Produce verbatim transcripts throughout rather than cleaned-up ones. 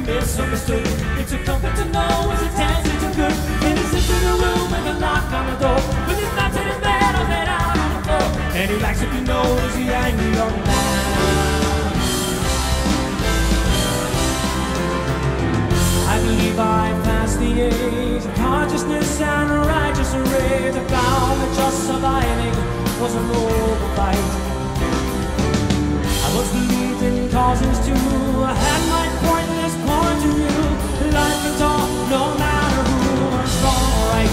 misunderstood. It's a comfort to know as it tends to good. And he sits in a room with a lock on the door, with his nuts in his bed or bed out on the floor. And he likes to be known as the angry young man. I believe I've passed the age of consciousness and righteous rage. I found that just surviving was a noble fight. I once believed in causes too. I had my pointless point of view. Life is all, no matter who, it's all right.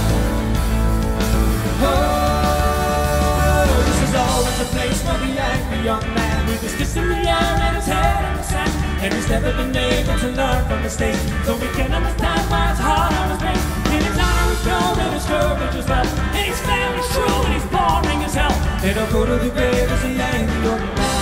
Oh, this is always a place for the angry young man, with his fist in the air and his head in the sand. And he's never been able to learn from mistakes, so we can understand why it's hard on his face. And his honor is pure and his courage as well, and his family's true and he's boring as hell. And he'll go to the grave as the angry young man.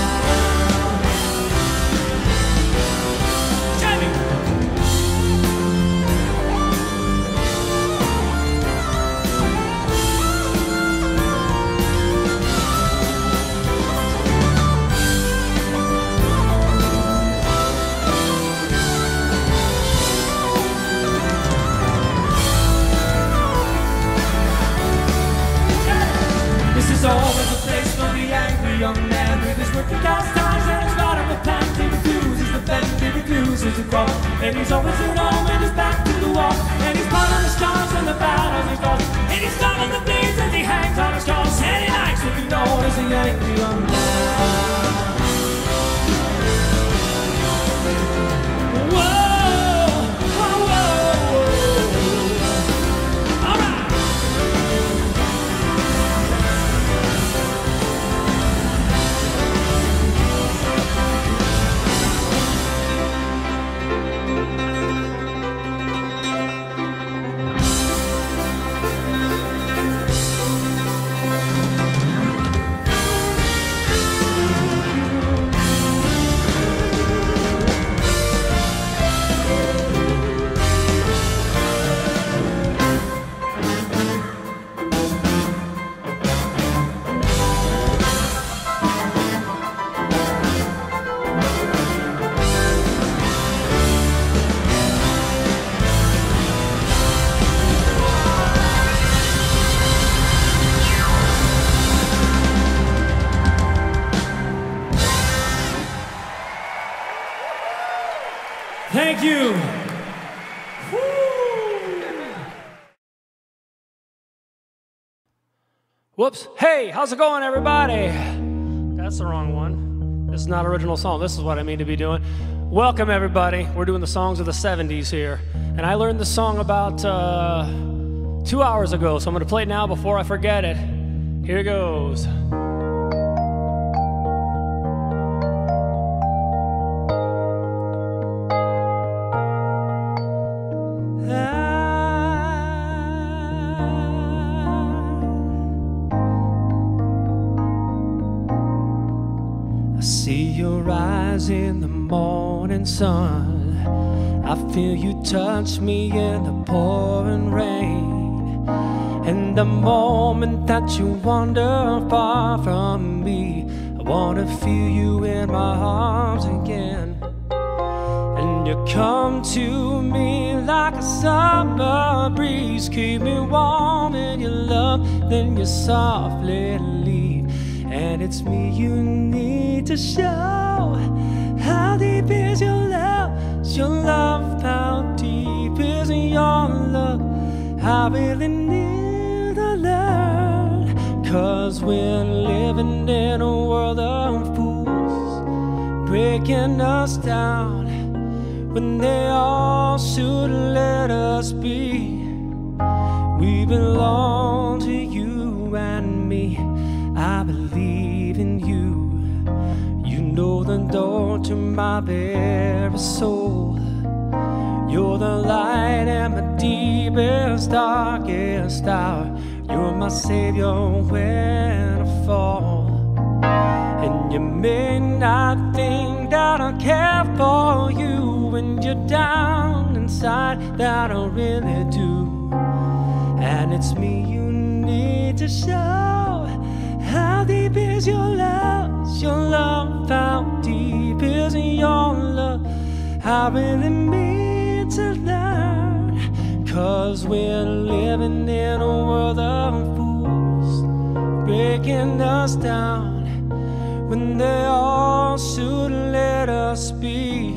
Always a place for the angry young man, with his working class ties and his rod of the pants. He refuses the bend, he refuses to crawl, and he's always at home with his back to the wall. And he's part of the stars and the battles he falls, and he's done on the blades as he hangs on his cross. And he likes to be known as the angry young man. Whoa! Thank you. Woo. Whoops. Hey, how's it going, everybody? That's the wrong one. This is not original song. This is what I mean to be doing. Welcome, everybody. We're doing the songs of the seventies here. And I learned this song about uh, two hours ago, so I'm going to play it now before I forget it. Here it goes. In the morning sun, I feel you touch me in the pouring rain. And the moment that you wander far from me, I wanna feel you in my arms again. And you come to me like a summer breeze, keep me warm in your love, then you softly leave. And it's me you need to show. How deep is your love? Is your love? How deep is your love? I really need to learn, 'cause we're living in a world of fools, breaking us down when they all should let us be. We belong to you and me. I believe in you. You know the door to my very soul. You're the light in my deepest, darkest hour. You're my savior when I fall. And you may not think that I care for you when you're down inside, that I really do. And it's me you need to show. How deep is your love? Is your love? How deep is your love? I really mean need to learn, 'cause we're living in a world of fools, breaking us down when they all should let us be.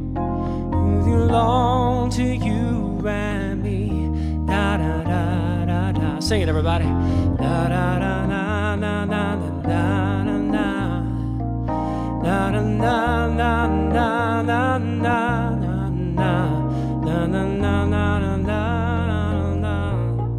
We belong to you and me. Da da da da da. Sing it, everybody. Da da da da da da da da da. Na na na na na na na na na na na na na na.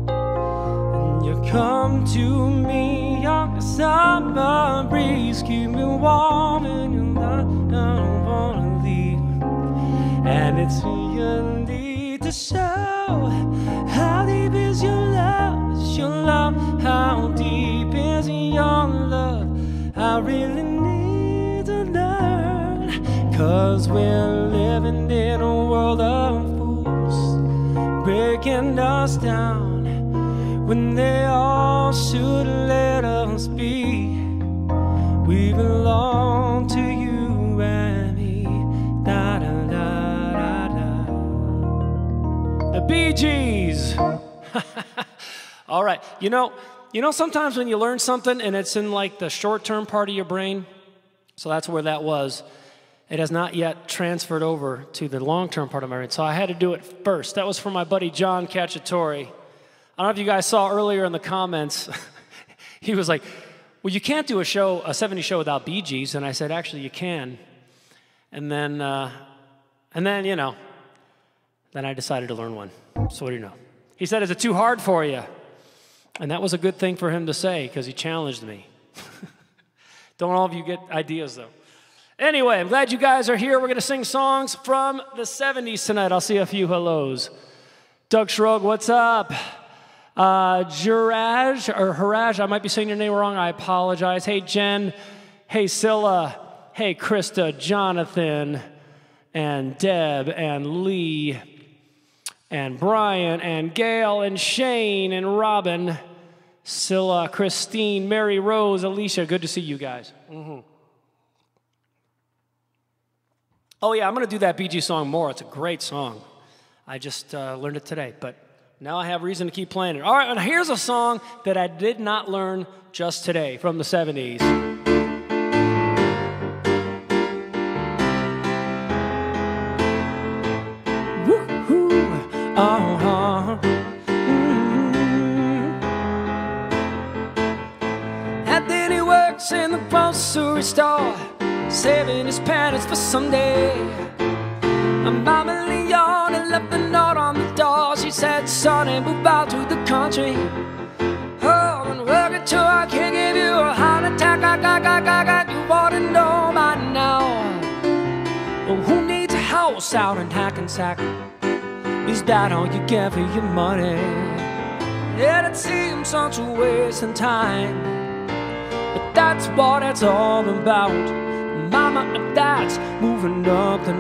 And you come to me on the summer breeze, keep me warm and you don't wanna leave. And it's you need to show how deep is your love, is your love, how deep is your love. I really need to learn, 'cause we're living in a world of fools, breaking us down when they all should let us be. We belong to you and me. Da da da da da. The Bee Gees. All right, you know, you know sometimes when you learn something and it's in like the short-term part of your brain, so that's where that was. It has not yet transferred over to the long-term part of my brain, so I had to do it first. That was for my buddy John Cacciatore. I don't know if you guys saw earlier in the comments, he was like, well, you can't do a show, a seventies show without Bee Gees, and I said, actually, you can. And then, uh, and then, you know, then I decided to learn one. So what do you know? He said, is it too hard for you? And that was a good thing for him to say, because he challenged me. Don't all of you get ideas, though. Anyway, I'm glad you guys are here. We're going to sing songs from the seventies tonight. I'll see a few hellos. Doug Shrug, what's up? Uh, Jiraj, or Haraj, I might be saying your name wrong. I apologize. Hey, Jen. Hey, Scylla. Hey, Krista, Jonathan, and Deb, and Lee, and Brian, and Gail, and Shane, and Robin, Scylla, Christine, Mary Rose, Alicia. Good to see you guys. Mm-hmm. Oh, yeah, I'm going to do that Bee Gees song more. It's a great song. I just uh, learned it today, but now I have reason to keep playing it. All right, and here's a song that I did not learn just today from the seventies. Woo-hoo, uh-huh. Mm-hmm. And then he works in the grocery store, saving his pennies for someday. And Mama Leon left a note on the door. She said, sonny, move out to the country. Oh, and work it till I can't give you a heart attack. I got, got, got, got. You ought to know by now. Oh, who needs a house out in Hackensack? Is that all you get for your money? Yeah, it seems such a waste of time, but that's what it's all about. Mama and Dad's moving up the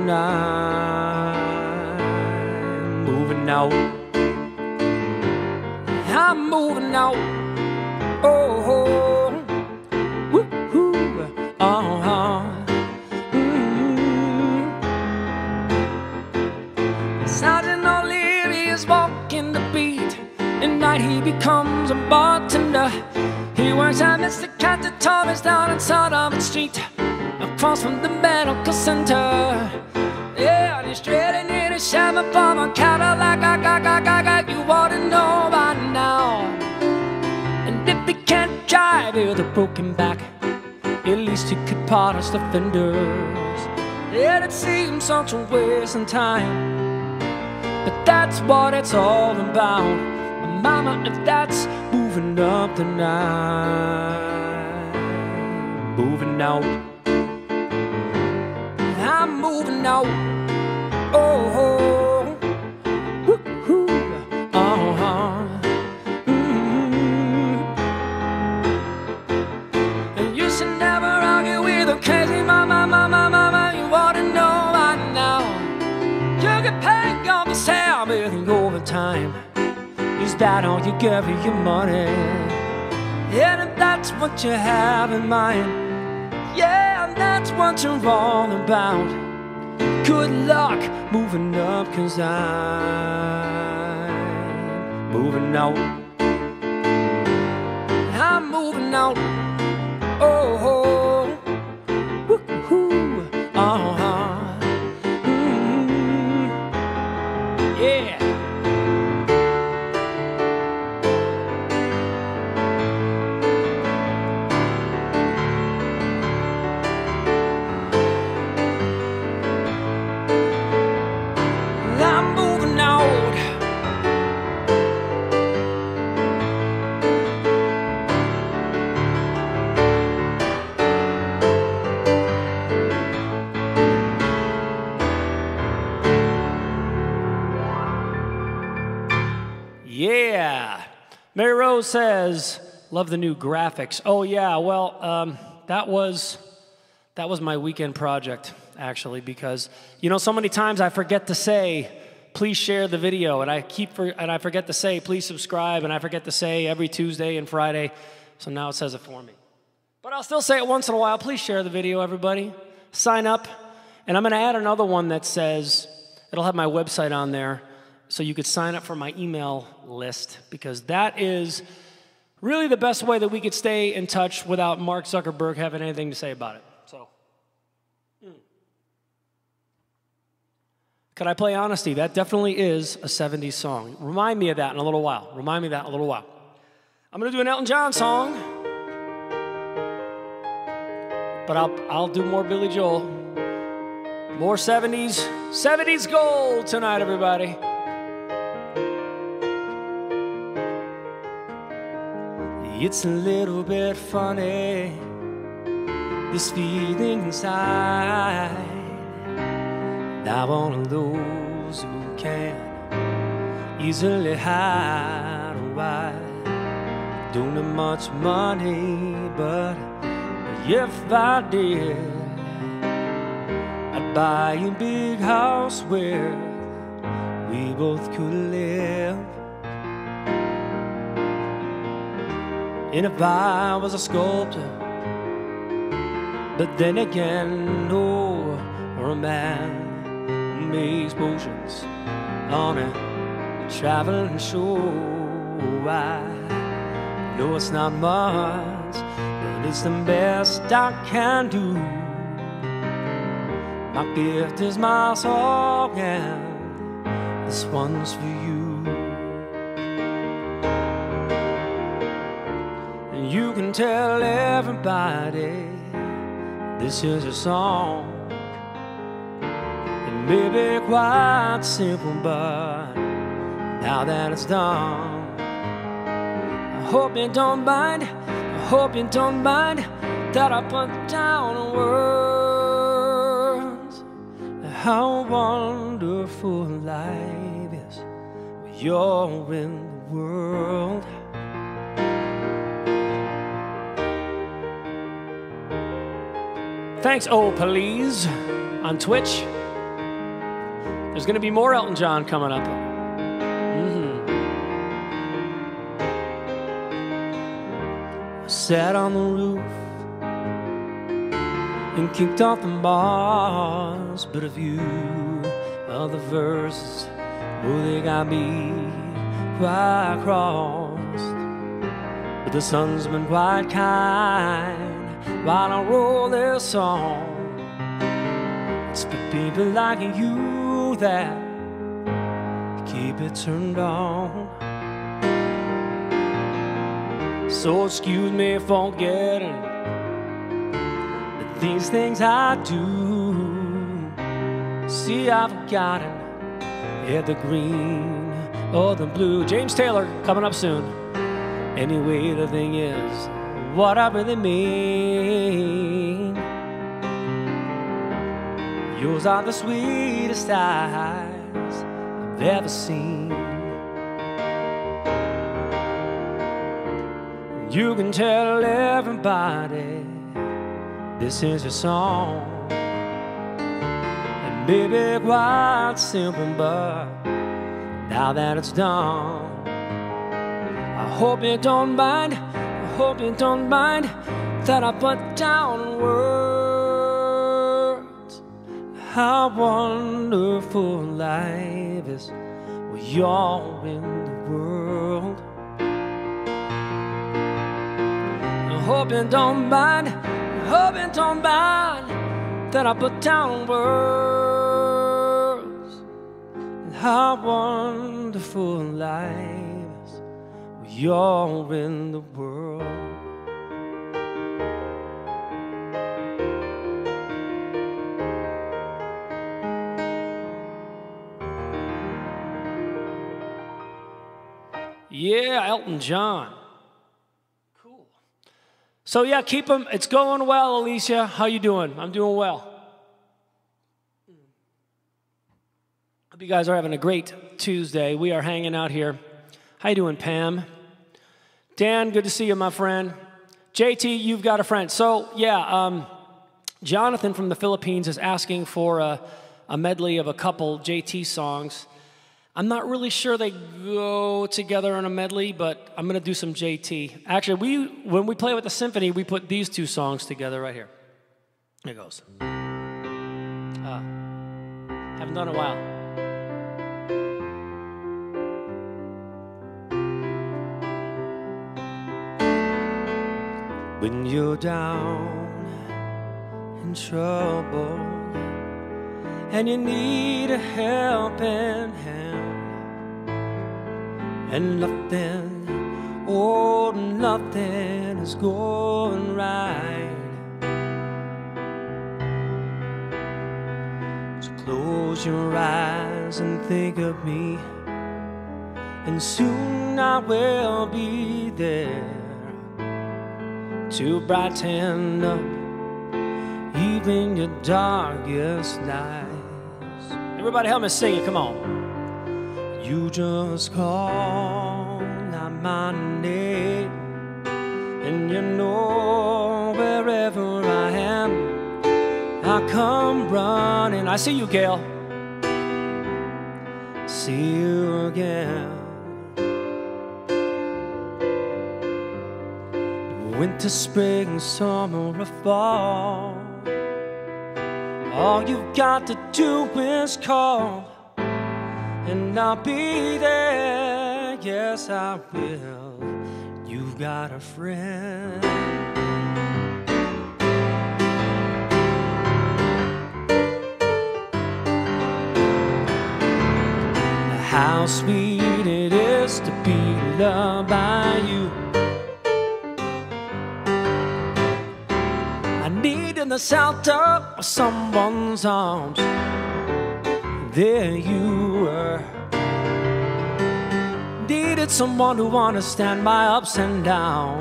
night, moving out. I'm moving out. Oh, oh. Woo-hoo. Uh-huh. Mm-hmm. Sergeant O'Leary is walking the beat. At night he becomes a bartender. He works at Mister Cantor Thomas down in Sullivan Street, across from the medical center. Yeah, and he's trading in a shabba from a Cadillac. I got, got, got, got. You ought to know by now. And if he can't drive with a broken back, at least he could polish the fenders. Yeah, it seems such a waste of time, but that's what it's all about. My mama and dad's moving up the night, moving out. I'm moving out. Oh, oh. Woo-hoo. Uh-huh. Mm-hmm. And you should never argue with a crazy mama, mama, mama. You ought to know by now. You get paid on the sale with overtime. Is that all you get for your money? And if that's what you have in mind, yeah, that's what you're all about. Good luck moving up out, 'cause I'm moving out. I'm moving out. Oh, oh. Woo-hoo. Uh-huh. Mm-hmm. Yeah. I'm moving out. Yeah. Mary Rose says, love the new graphics. Oh yeah, well, um, that was that was my weekend project, actually, because you know, so many times I forget to say, please share the video, and I keep for, and I forget to say, please subscribe, and I forget to say every Tuesday and Friday. So now it says it for me. But I'll still say it once in a while. Please share the video, everybody. Sign up, and I'm going to add another one that says it'll have my website on there, so you could sign up for my email list, because that is really the best way that we could stay in touch without Mark Zuckerberg having anything to say about it. So, mm. Could I play Honesty? That definitely is a seventies song. Remind me of that in a little while. Remind me of that in a little while. I'm going to do an Elton John song, but I'll, I'll do more Billy Joel. More seventies, seventies gold tonight, everybody. It's a little bit funny, this feeling inside. I'm one of those who can easily hide away. Don't have much money, but if I did, I'd buy a big house where we both could live. And if I was a sculptor, but then again, no, or a man who makes potions on a traveling show. I know it's not much, but it's the best I can do. My gift is my song, and this one's for you. You can tell everybody this is a song. It may be quite simple, but now that it's done, I hope you don't mind, I hope you don't mind that I put down words how wonderful life is when you're in the world. Thanks, Oh Please, on Twitch. There's going to be more Elton John coming up. Mm-hmm. I sat on the roof and kicked off the bars, but a few of the verses, oh, they got me quite crossed. But the sun's been quite kind while I roll this song. It's for people like you that keep it turned on. So excuse me for forgetting that these things I do. See, I've forgotten if the green or the blue. James Taylor coming up soon. Anyway, the thing is, what I really mean, yours are the sweetest eyes I've ever seen. You can tell everybody this is your song. It may be quite simple, but now that it's done, I hope you don't mind, I hope you don't mind that I put down words how wonderful life is when you're in the world. I hope you don't mind, I hope you don't mind that I put down words. How wonderful life is when you're in the world. Yeah, Elton John. Cool. So yeah, keep them. It's going well, Alicia. How you doing? I'm doing well. Hope you guys are having a great Tuesday. We are hanging out here. How you doing, Pam? Dan, good to see you, my friend. J T, you've got a friend. So yeah, um, Jonathan from the Philippines is asking for a, a medley of a couple J T songs. I'm not really sure they go together in a medley, but I'm going to do some J T. Actually, we when we play with the symphony, we put these two songs together right here. Here it goes. Uh, haven't done it in a while. When you're down in trouble and you need a helping hand, and nothing, oh, nothing is going right, so close your eyes and think of me, and soon I will be there to brighten up even your darkest nights. Everybody help me sing it, come on. You just call out my name, and you know wherever I am, I come running. I see you, Gail. See you again. Winter, spring, summer, or fall, all you've got to do is call, and I'll be there. Yes, I will. You've got a friend. How sweet it is to be loved by you. I need in the shelter of someone's arms. There you were. Needed someone to understand my ups and downs.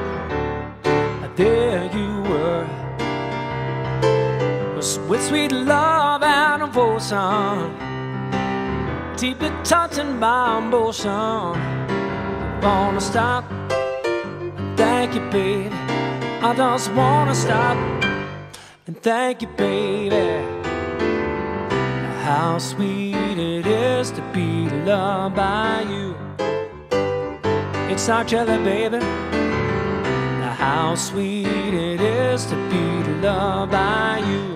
There you were. With sweet love and devotion, deeply touching my emotion. I wanna stop. Thank you, baby. I just wanna stop and thank you, baby. How sweet it is to be loved by you. It's not jelly, baby. How sweet it is to be loved by you.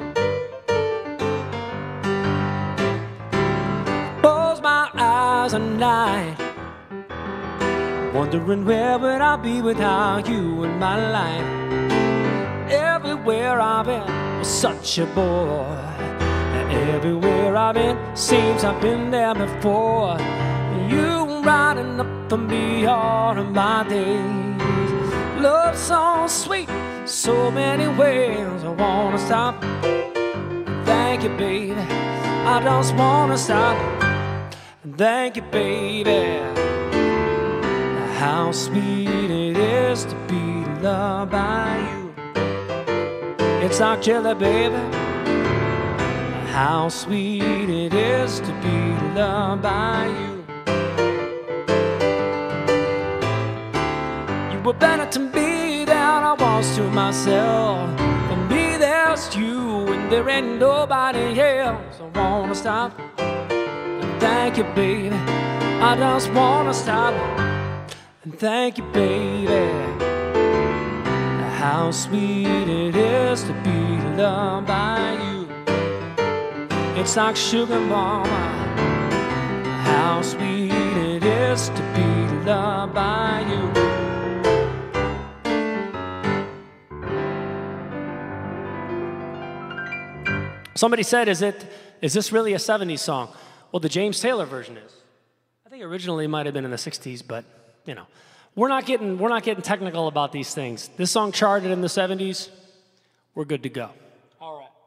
Close my eyes at night, wondering where would I be without you in my life. Everywhere I've been was such a bore. Everywhere I've been seems I've been there before. You riding up for me all of my days. Love so sweet, so many ways. I wanna stop. Thank you, baby. I just wanna stop. Thank you, baby. How sweet it is to be loved by you. It's not jelly, baby. How sweet it is to be loved by you. You were better to me than I was to myself. For me there's you and there ain't nobody else. I wanna stop. Thank you, baby. I just wanna stop. And thank you, baby. How sweet it is to be loved by you. It's like sugar, mama, how sweet it is to be loved by you. Somebody said, is it, is this really a seventies song? Well, the James Taylor version is. I think originally it might have been in the sixties, but, you know. We're not getting, we're not getting technical about these things. This song charted in the seventies. We're good to go. All right.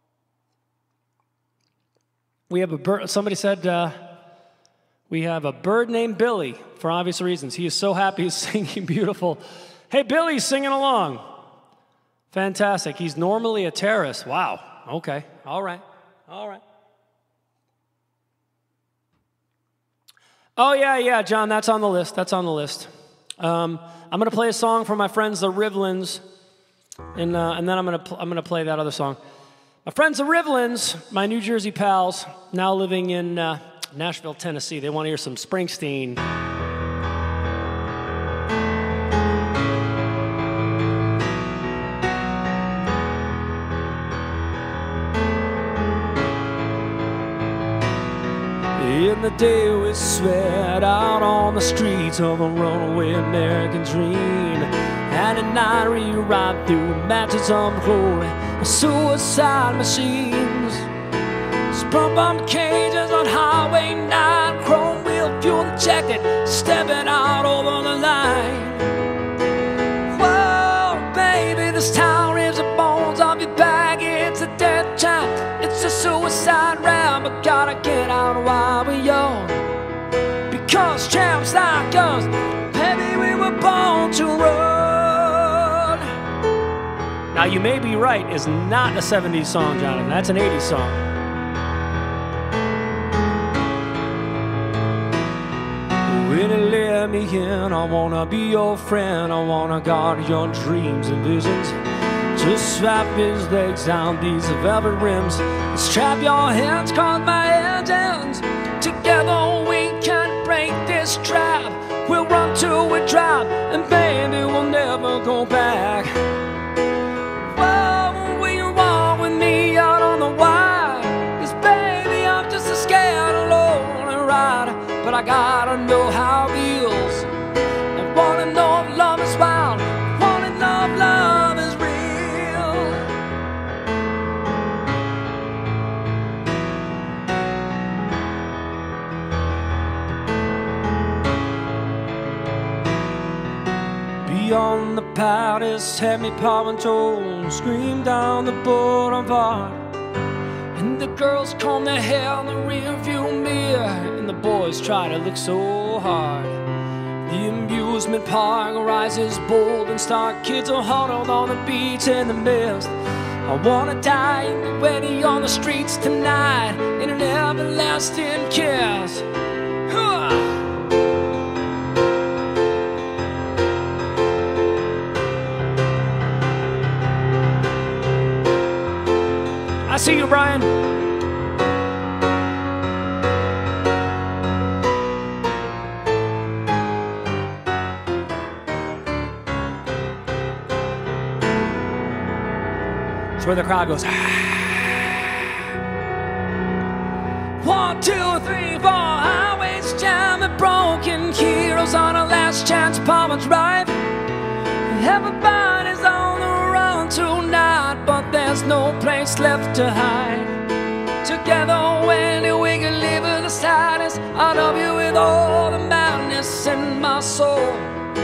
We have a bird. Somebody said uh, we have a bird named Billy for obvious reasons. He is so happy he's singing beautiful. Hey, Billy's singing along. Fantastic. He's normally a terrorist. Wow. Okay. All right. All right. Oh, yeah, yeah, John, that's on the list. That's on the list. Um, I'm going to play a song for my friends, the Rivlins, and, uh, and then I'm going to I'm going to play that other song. My friends, the Rivlins, my New Jersey pals, now living in uh, Nashville, Tennessee. They want to hear some Springsteen. In the day we sweat out on the streets of a runaway American dream, and at night we ride through matches on the road, suicide machines, sprung bomb cages on Highway nine, chrome wheel fuel jacket, stepping out over the line. Whoa, baby, this town rips the bones off your back. It's a death trap, it's a suicide rap, but gotta get out while we're young, because champs like us, baby, we were born to run. Now, you may be right, it's not a seventies song, Jonathan. That's an eighties song. When you let me in, I wanna be your friend. I wanna guard your dreams and visions. Just strap his legs down these velvet rims, strap your hands, cause my engines. Together we can break this trap. We'll run till we drop, and baby, we'll never go back. Whoa, will you walk with me out on the wire? Cause baby, I'm just a scared lonely rider, but I gotta know how it feels. I wanna know if love is wild, I wanna know if love is real. On the Paris, had me power and told, scream down the boulevard, and the girls comb their hair in the rearview mirror, and the boys try to look so hard. The amusement park rises bold and stark, kids are huddled on the beach in the mist. I wanna die ready on the streets tonight in an everlasting kiss. Huh. I see you, Brian. It's where the crowd goes. One, two, three, four, highways jamming, broken heroes on a last chance, Palmer Drive. Everybody's on the run tonight, but there's no place left to hide. Together, when we can live in the silence, I love you with all the madness in my soul.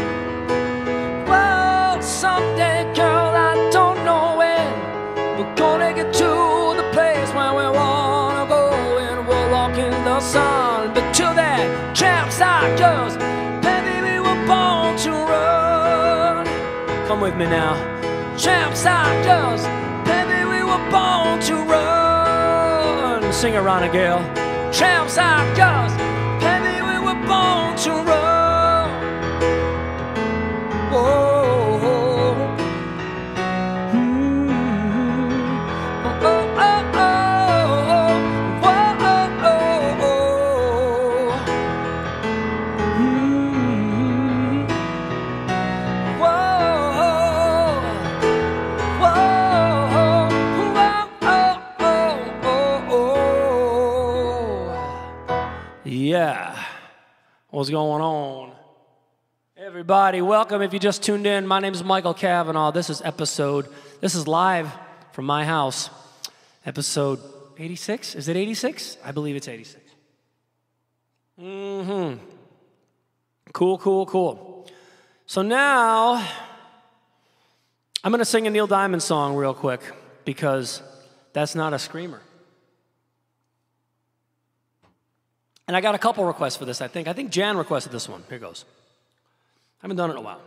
Well, someday, girl, I don't know when, we're gonna get to the place where we wanna go, and we'll walk in the sun. But till then, champs like us, baby, we were born to run. Come with me now. Champs like us, baby, we were born to run. Sing it, Ronnie Gale. Champs like us, baby, we were born to run. Whoa. Oh, Yeah, what's going on? Everybody, welcome. If you just tuned in, my name is Michael Cavanaugh. This is episode, this is live from my house, episode eighty-six. Is it eighty-six? I believe it's eighty-six. Mm-hmm. Cool, cool, cool. So now, I'm going to sing a Neil Diamond song real quick, because that's not a screamer. And I got a couple requests for this, I think. I think Jan requested this one. Here goes. I haven't done it in a while.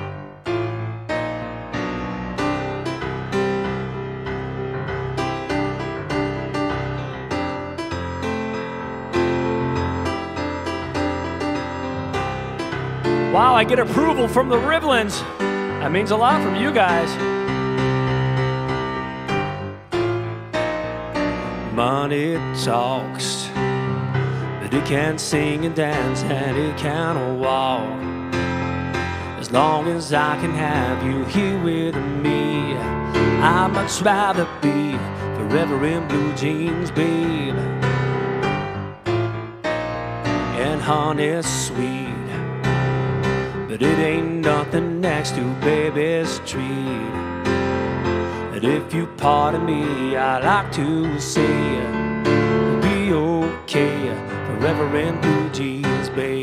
Wow, I get approval from the Rivlins. That means a lot from you guys. Money talks, but it can't sing and dance and it can't walk. As long as I can have you here with me, I'd much rather be forever in blue jeans, babe. And honey's sweet, but it ain't nothing next to baby's treat. And if you pardon me, I like to say, be okay, forever in blue jeans, babe.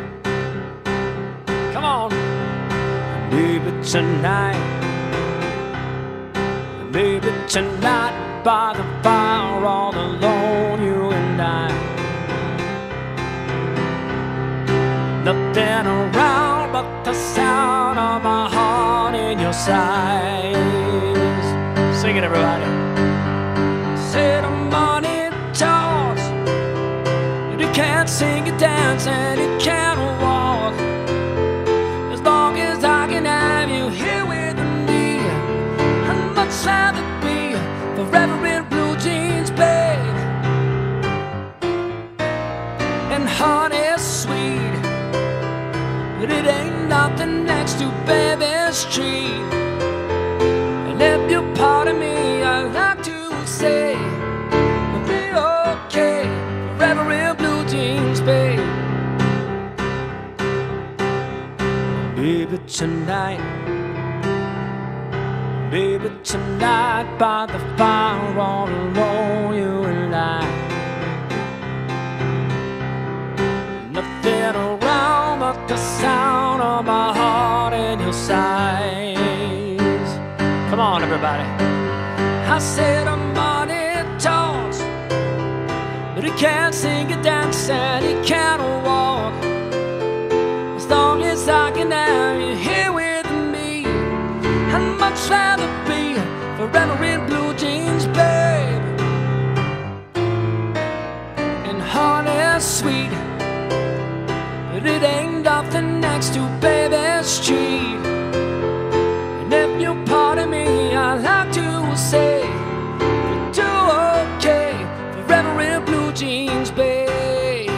Come on. Maybe tonight, maybe tonight, by the fire, all alone, you and I. Nothing around but the sound of my heart in your sighs. Sing it, everybody. Say the morning talks, but it can't sing, it dance, and it can't walk. As long as I can have you here with me, I'd much rather be forever in blue jeans, babe. And honey's sweet, but it ain't nothing next to baby's treat. And if you pardon me, I'd like to say, we'll be okay, forever in blue jeans, babe. Baby tonight, baby tonight, by the fire, all alone, you and I. Nothing around but the sound of my heart in your sighs. Come on, everybody. I said the morning talks, but he can't sing and dance and he can't walk. As long as I can have you here with me, I'd much rather be forever in blue jeans, babe. And honey's sweet, but it ain't nothing next to baby's treat. And if you pardon me, I'd like to say, we'll do okay, forever in blue jeans, babe.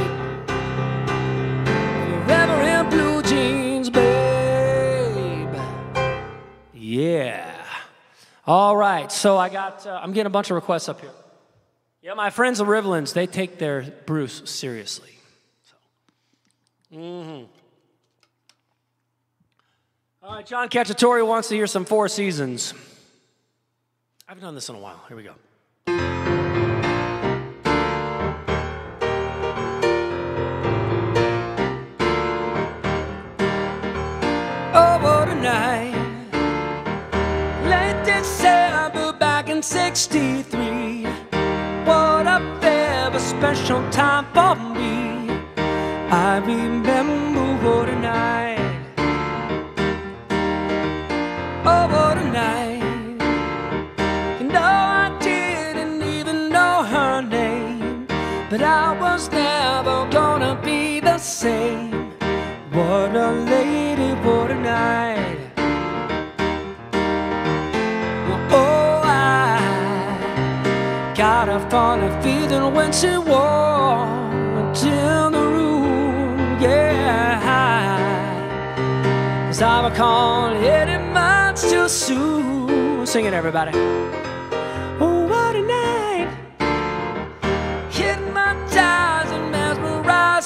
Forever in blue jeans, babe. Yeah. All right, so I got, uh, I'm getting a bunch of requests up here. Yeah, my friends the Rivlins, they take their Bruce seriously. Mm-hmm. All right, John Cacciatore wants to hear some Four Seasons. I haven't done this in a while. Here we go. Oh, what a night, late December back in sixty-three. What a very special time for me. I remember what a night, oh what a night. You know I didn't even know her name, but I was never gonna be the same. What a lady, what a night. Oh, I got a funny feeling when she walked in the room, yeah. As I recall, eighty months too soon. Sing it, everybody. Oh, what a night. Hypnotized and mesmerized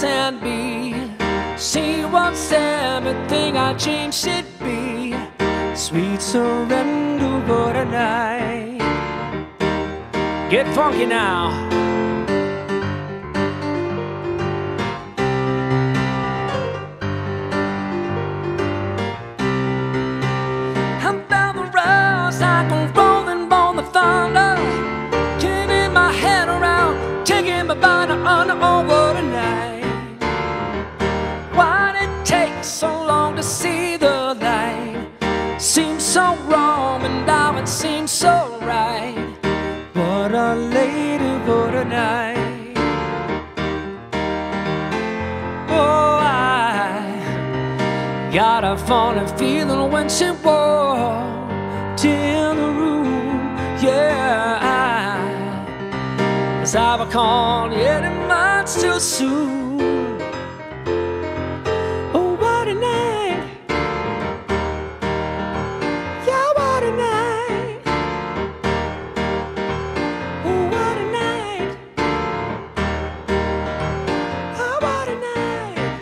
my dreams should be. Sweet surrender for tonight. Get funky now. I'm down the road, like I'm rolling on the thunder, kicking my head around, taking my body under over tonight. Why'd it take so long to see the light? Seems so wrong, and now it seems so right. What a lady for tonight. Oh, I got a funny feeling when she walked in the room. Yeah, I, as I recall, yet it might too soon. Oh, what a night. Yeah, what a night. Oh, what a night. Oh, what a night.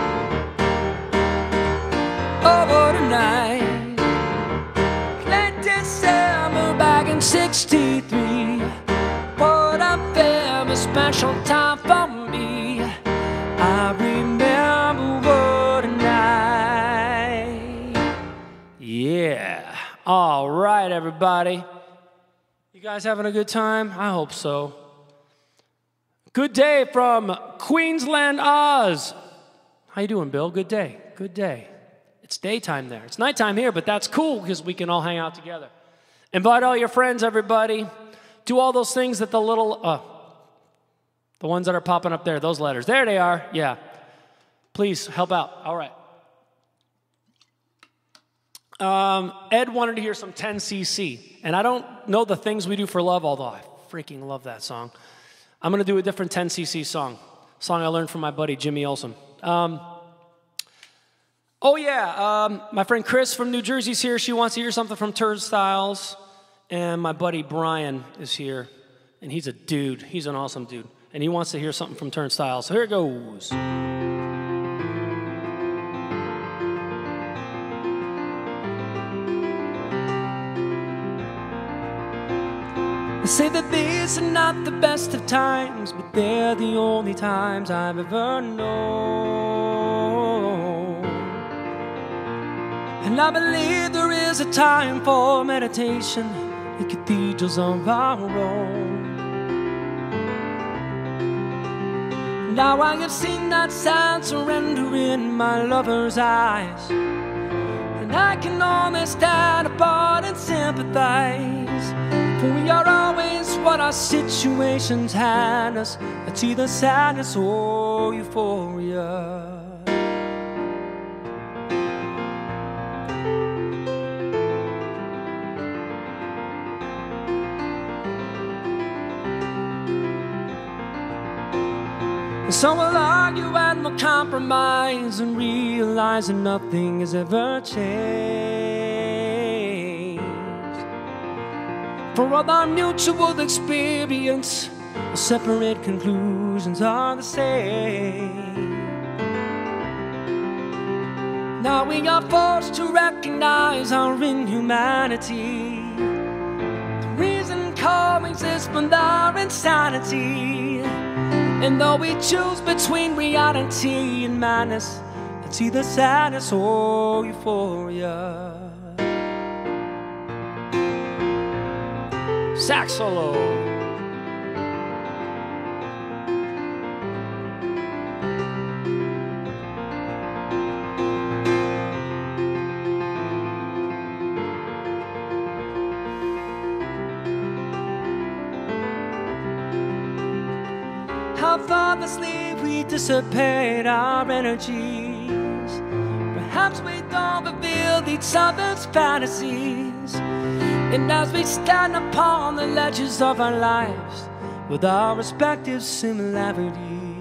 Oh, what a night. Late December back in sixty-three. What a very special time for me. I remember what a night. Yeah. All right, everybody. You guys having a good time? I hope so. Good day from Queensland, Oz. How you doing, Bill? Good day. Good day. It's daytime there. It's nighttime here, but that's cool because we can all hang out together. Invite all your friends, everybody. Do all those things that the little, uh, the ones that are popping up there, those letters. There they are. Yeah. Please help out. All right. Um, Ed wanted to hear some ten C C, and I don't know the things we do for love, although I freaking love that song. I'm going to do a different ten C C song, song I learned from my buddy Jimmy Olsen. Um, oh, yeah, um, my friend Chris from New Jersey's here. She wants to hear something from Turnstiles, and my buddy Brian is here, and he's a dude. He's an awesome dude, and he wants to hear something from Turnstiles. So here it goes. They say that these are not the best of times, but they're the only times I've ever known. And I believe there is a time for meditation in cathedrals of our own. Now I have seen that sad surrender in my lover's eyes, and I can only stand apart and sympathize. For we are always what our situations hand us. It's either sadness or euphoria. And so we'll argue and we'll compromise and realize that nothing has ever changed. For all our mutual experience, the separate conclusions are the same. Now we are forced to recognize our inhumanity, the reason coexists with our insanity. And though we choose between reality and madness, it's either sadness or euphoria. Sax solo. How thoughtlessly we dissipate our energies. Perhaps we don't reveal each other's fantasies. And as we stand upon the ledges of our lives with our respective similarities,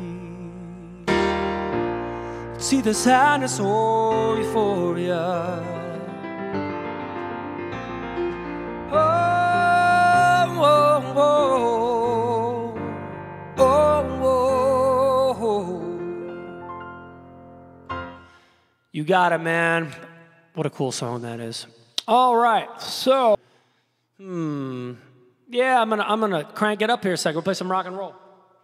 it's either sadness or euphoria. Oh, oh, oh, oh, oh. You got it, man. What a cool song that is. All right, so, hmm, yeah, I'm gonna I'm gonna crank it up here a second. We'll play some rock and roll.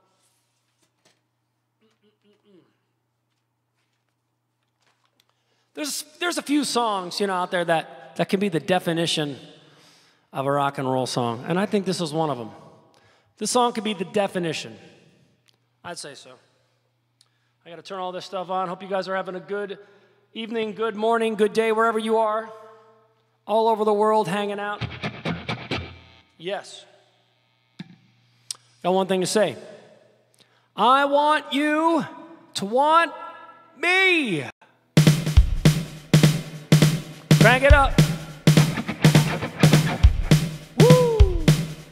There's there's a few songs, you know, out there that that can be the definition of a rock and roll song, and I think this is one of them. This song could be the definition. I'd say so. I got to turn all this stuff on. Hope you guys are having a good evening, good morning, good day, wherever you are. All over the world hanging out. Yes. Got one thing to say. I want you to want me. Crank it up. Woo!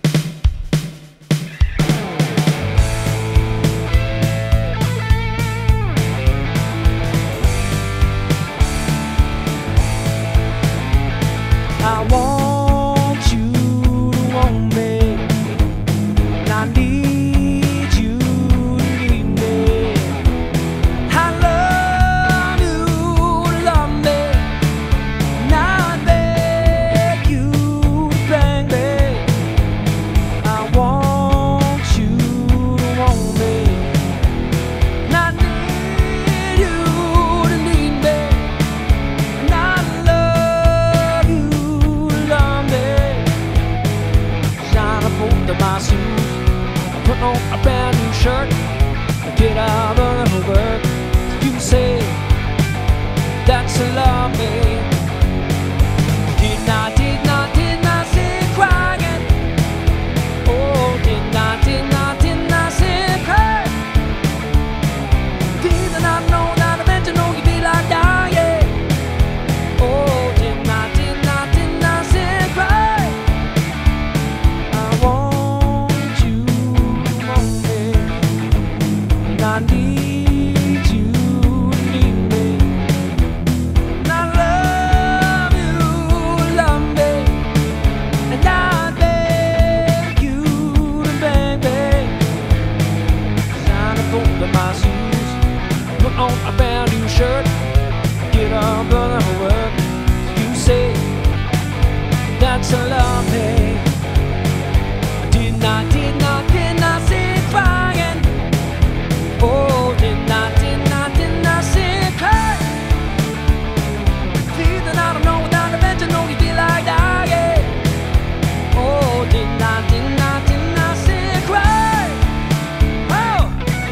I want you to want me, and I need you to need me. I love you to love me, and I beg you to beg me. I want you to want me, and I need you to need me, and I love you to love me. Shine up under my shoes, I put on a brand new shirt, I get out of work. You say that you love me. Did not, did not, did not say crying. Oh, did not, did not, did not say crying. Did not know that eventually know you'd be like dying. Oh, did not, did not, did not say crying. I want you to want me, and I need you to need me, and I love you, love me, and I beg you to beg me. Shine up over my shoes, put on a brand new shirt, get up and have work. You say that you love me. Did not, did not, did not say crying. Oh, did not, did not, did not say crying. See that I don't know without eventually know you feel like dying. Oh, did not, did not, did not say crying. Oh.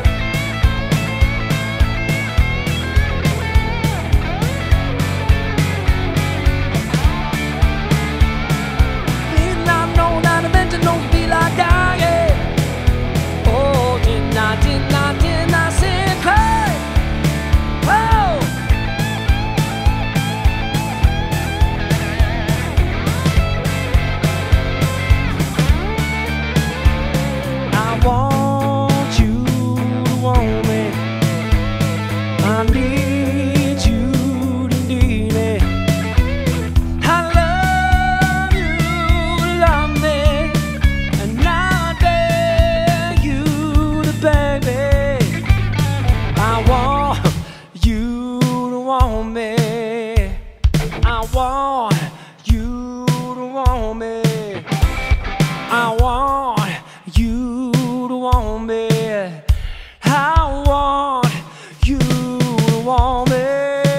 Did not know that eventually know you feel like dying. Oh, did not, did not, did not say cry. Oh. I want you to want me, I need you to need me. I love you, love me, and I beg you to beg me. I want you to want me. I want you to want me. I want you to want me. I want you to want me.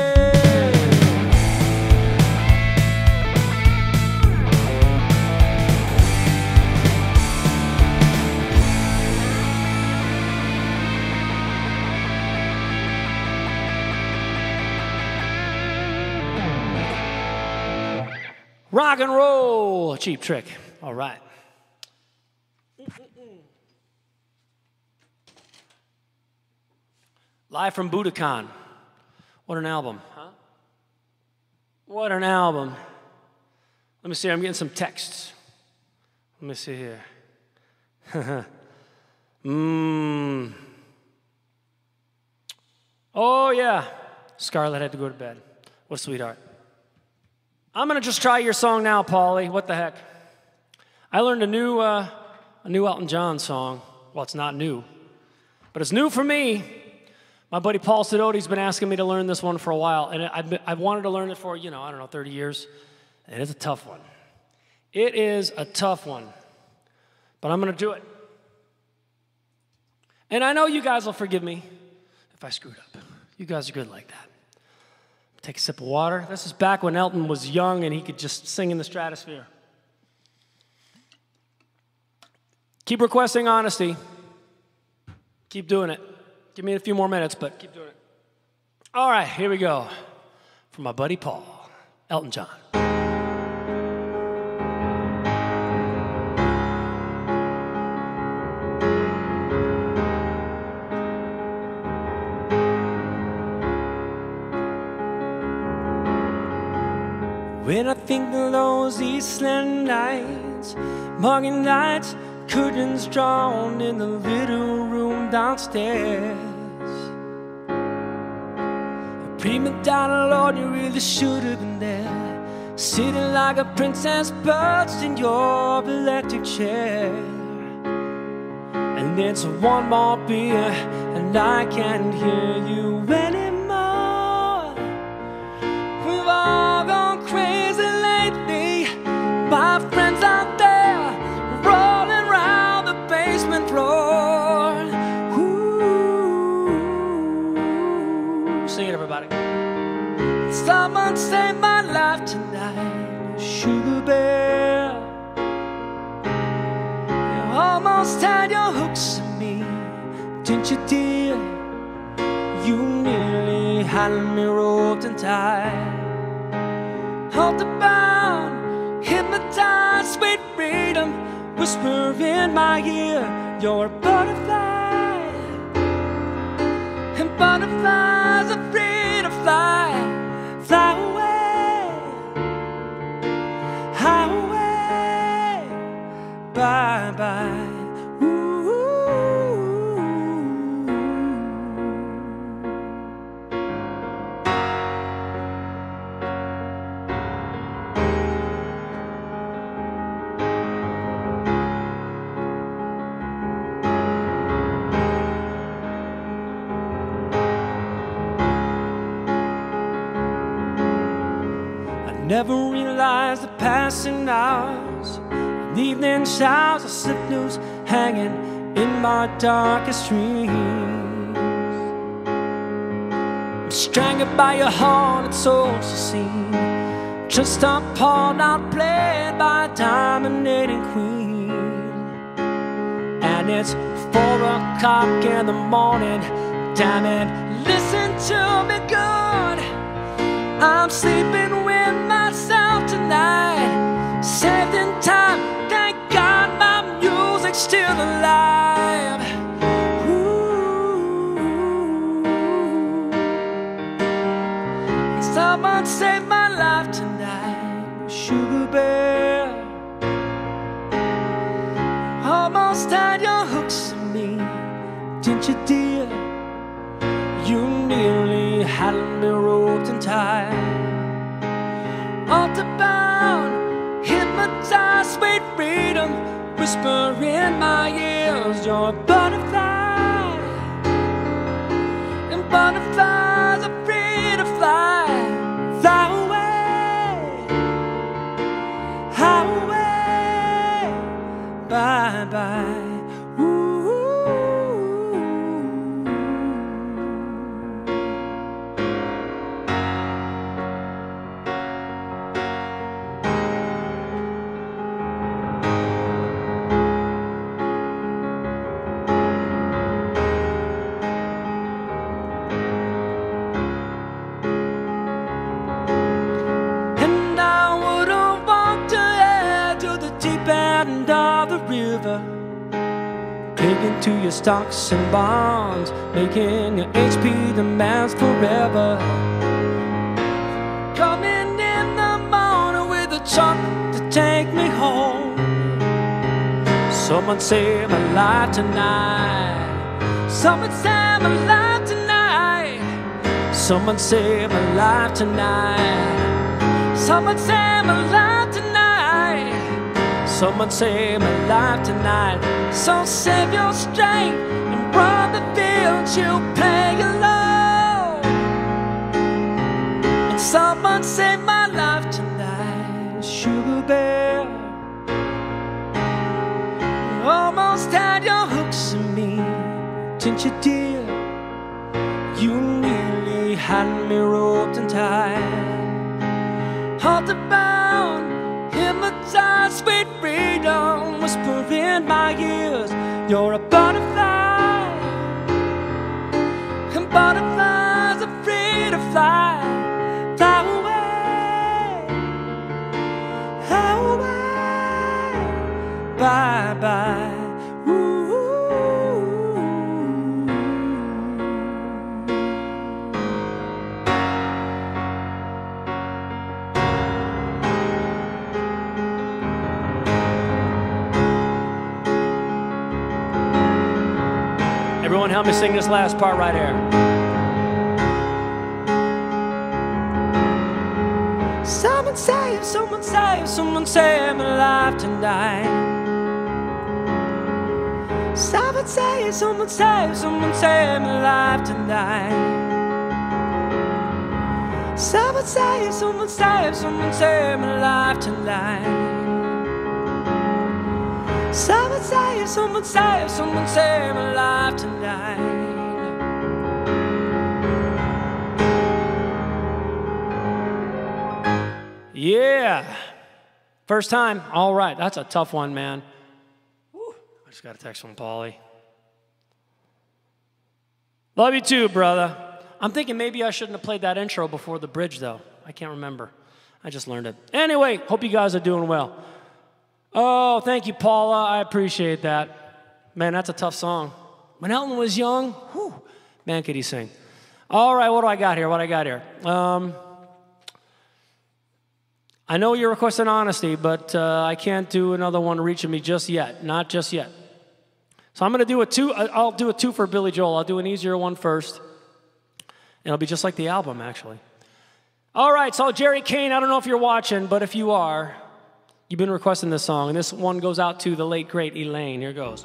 Rock and roll, Cheap Trick. All right. Live from Budokan. What an album, huh? What an album. Let me see, I'm getting some texts. Let me see here. Mmm. Oh, yeah. Scarlett had to go to bed. What a sweetheart. I'm going to just try your song now, Paulie. What the heck? I learned a new, uh, a new Elton John song. Well, it's not new, but it's new for me. My buddy Paul Sidoti's been asking me to learn this one for a while, and I've, been, I've wanted to learn it for, you know, I don't know, thirty years, and it's a tough one. It is a tough one, but I'm going to do it. And I know you guys will forgive me if I screwed up. You guys are good like that. Take a sip of water. This is back when Elton was young and he could just sing in the stratosphere. Keep requesting honesty. Keep doing it. Give me a few more minutes, but keep doing it. All right, here we go. From my buddy Paul, Elton John. When I think of those Eastland nights, mugging nights, curtains drawn in the little room downstairs. Prima donna, Lord, you really should have been there, sitting like a princess perched in your electric chair. And it's one more beer, and I can't hear you anymore. We've all gone crazy lately. My friends out there rolling around the basement floor. Ooh, sing it, everybody. Someone saved my life tonight, sugar bear. You almost had your hooks in me, didn't you, dear? You nearly had me roped and tied. Hold the bound, hypnotized, sweet freedom, whisper in my ear, you're a butterfly, and butterflies are free to fly, fly away, highway, bye bye. Never realized the passing hours, and evening showers of slip news hanging in my darkest dreams. I'm strangled by your haunted souls, you see, just a pawn outplayed by a dominating queen. And it's four o'clock in the morning, damn it, listen to me good. I'm sleeping with myself tonight, saved in time, thank God my music's still alive. Ooh. Someone saved my life tonight, sugar bear. Almost had your hooks in me, didn't you, dear? You nearly had me roped and tied. Altar bound, hypnotized, sweet freedom, whisper in my ears, you're a butterfly, and butterflies are free to fly, fly away, highway, bye bye. Clinging to your stocks and bonds, making your H P demands forever. Coming in the morning with a truck to take me home. Someone saved my life tonight. Someone saved my life tonight. Someone saved my life tonight. Someone saved my life tonight. Someone save my life tonight. So save your strength and run the field. You play alone. what you did. You nearly had me roped and tied, halted bound, hypnotized, sweet freedom, whisper in my ears, you're a butterfly, and butterflies are free to fly, fly away, fly away, bye bye. Everyone help me sing this last part right here. Someone save, someone save, someone save my life tonight. Someone save, someone save, someone save my life tonight. Someone save, someone save, someone save my life tonight. Someone save, someone save, someone save my life tonight. Yeah. First time. All right. That's a tough one, man. Woo. I just got a text from Paulie. Love you too, brother. I'm thinking maybe I shouldn't have played that intro before the bridge, though. I can't remember. I just learned it. Anyway, hope you guys are doing well. Oh, thank you, Paula. I appreciate that. Man, that's a tough song. When Elton was young, whew, man, could he sing. All right, what do I got here? What do I got here? Um, I know you're requesting honesty, but uh, I can't do another one reaching me just yet. Not just yet. So I'm going to do a two. I'll do a two for Billy Joel. I'll do an easier one first. And it'll be just like the album, actually. All right, so Jerry Kane, I don't know if you're watching, but if you are, you've been requesting this song, and this one goes out to the late, great Elaine. Here goes.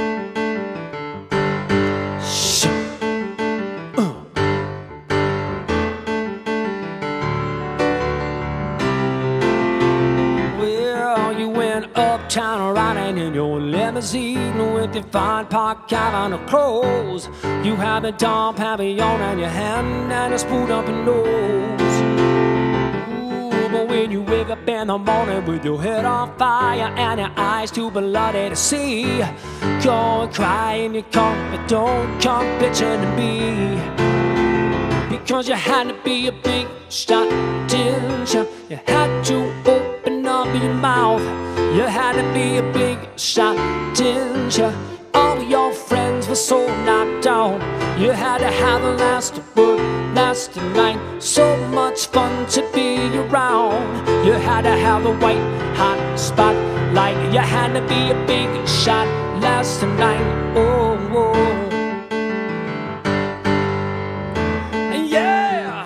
Shh. Uh. Well, you went uptown riding in your limousine with your fine park Cavanaugh clothes. You had the Dom Pavillon in your hand and a spoon up your nose. But when you wake up in the morning with your head on fire and your eyes too bloody to see, go and cry in your car, but don't come bitching to me. Because you had to be a big shot, didn't you? You had to open up your mouth. You had to be a big shot, didn't you? All your friends were so knocked down. You had to have the last word, last night. So much fun to be around. You had to have the white hot spotlight. You had to be a big shot last night. Oh, oh. Yeah.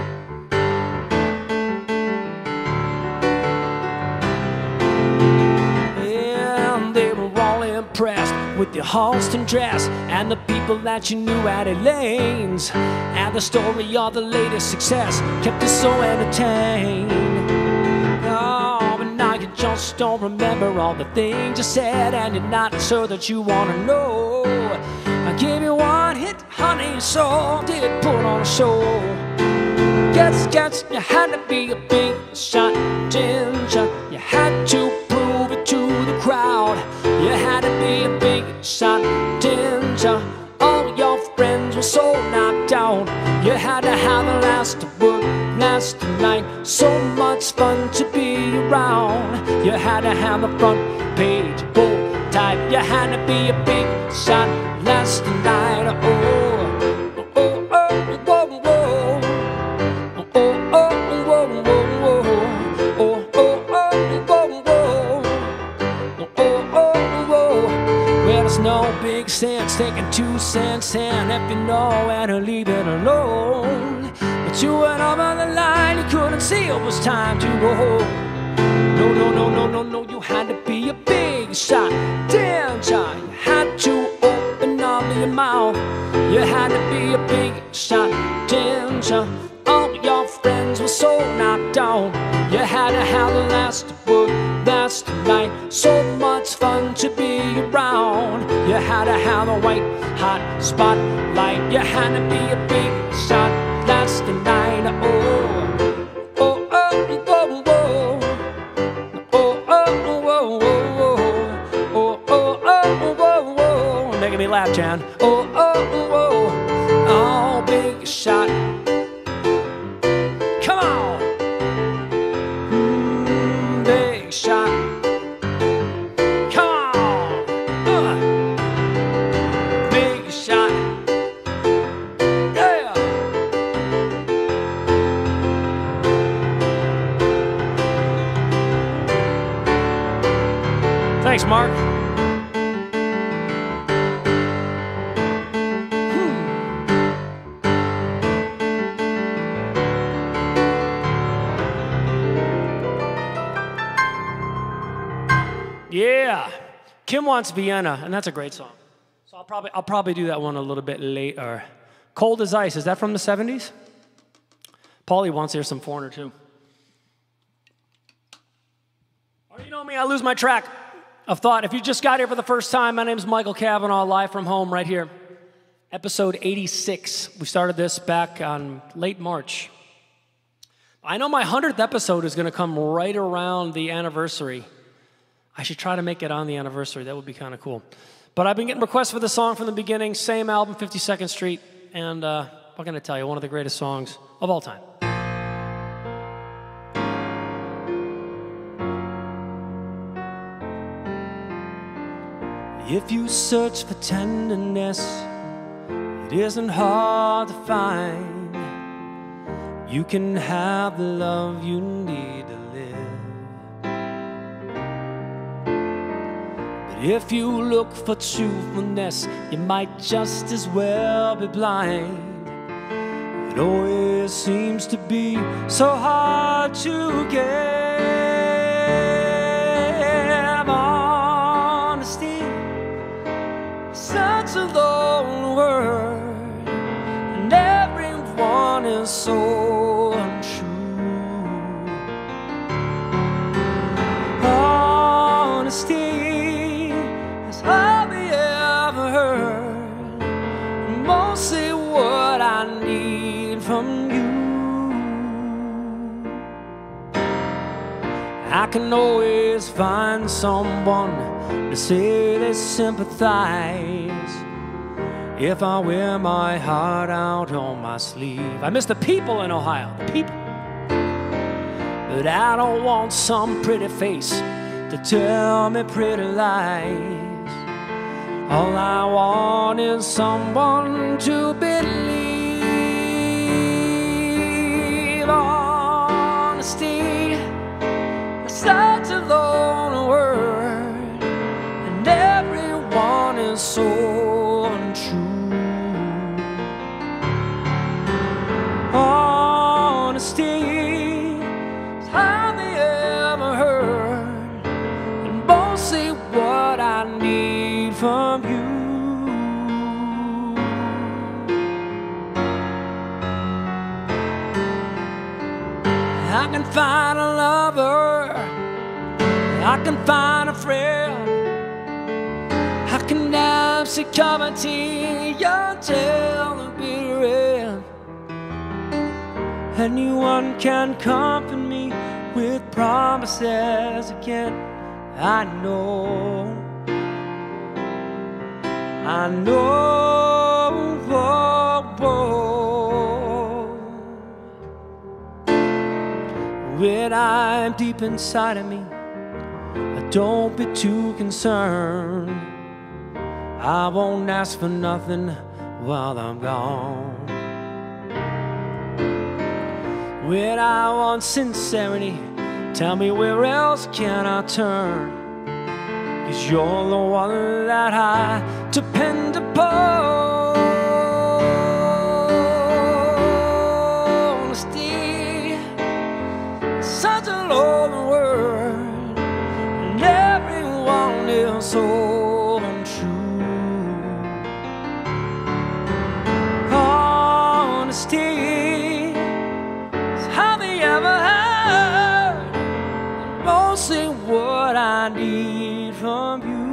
Yeah, they were all impressed with your Halston dress and the people that you knew at Elaine's, and the story of the latest success kept you so entertained. Oh, but now you just don't remember all the things you said, and you're not sure that you want to know. I gave you one hit, honey, so did put on a show. Guess, guess you had to be a big shot, didn't you? You had to prove it to the crowd. You had to be a big shot, didn't you? All your friends were so knocked down. You had to have the last word, last night. So much fun to be around. You had to have the front page, bold type. You had to be a big shot last night. Oh, oh, oh, oh, whoa, whoa. Oh, oh, oh, whoa, whoa, whoa. Oh, oh, oh, whoa, whoa. Oh, oh, oh, whoa. Well, there's no big sense taking two cents in if you know where to leave it alone. But you went over the line, you couldn't see it was time to go home. No, no, no, no, no, no, you had to be a big shot, didn't you? You had to open up your mouth. You had to be a big shot, didn't you? All your friends were so knocked down. You had to have the last word, That's the night, so much fun to be around. You had to have a white hot spotlight. You had to be a big shot. That's the night. Oh, oh, oh, oh, oh, oh, oh, oh, oh, oh, oh, oh, making me laugh, Jan. Oh, oh, oh, oh, big shot. Come on. Mm, big shot. Come on. Uh. Big shot. Yeah. Thanks, Mark. Yeah, Kim Wants Vienna, and that's a great song. So I'll probably, I'll probably do that one a little bit later. Cold as Ice, is that from the seventies? Paulie wants to hear some Foreigner too. Oh, you know me, I lose my track of thought. If you just got here for the first time, my name is Michael Cavanaugh, live from home right here. Episode eighty-six. We started this back on late March. I know my hundredth episode is going to come right around the anniversary. I should try to make it on the anniversary. That would be kind of cool. But I've been getting requests for the song from the beginning. Same album, fifty-second Street. And uh, what can I tell you? One of the greatest songs of all time. If you search for tenderness, it isn't hard to find. You can have the love you need to live. If you look for truthfulness, you might just as well be blind. It always seems to be so hard to give honesty. Such a lone word, and everyone is so untrue. Honesty hardly ever heard, mostly what I need from you. I can always find someone to say they sympathize if I wear my heart out on my sleeve. I miss the people in Ohio, the people. But I don't want some pretty face to tell me pretty lies. All I want is someone to believe. Honesty is such a lone word, and everyone is so untrue. Honesty is hardly ever heard, and mostly what I need from you. I can find a lover, I can find a friend, I can dance a cup of tea until the bitter end. Anyone can comfort me with promises again. I know, I know, oh, oh. When I'm deep inside of me, don't be too concerned. I won't ask for nothing while I'm gone. When I want sincerity, tell me where else can I turn? 'Cause you're the one that I depend upon. Honesty, such a lonely word, and everyone is so untrue. Honesty is how they ever heard, mostly what from you.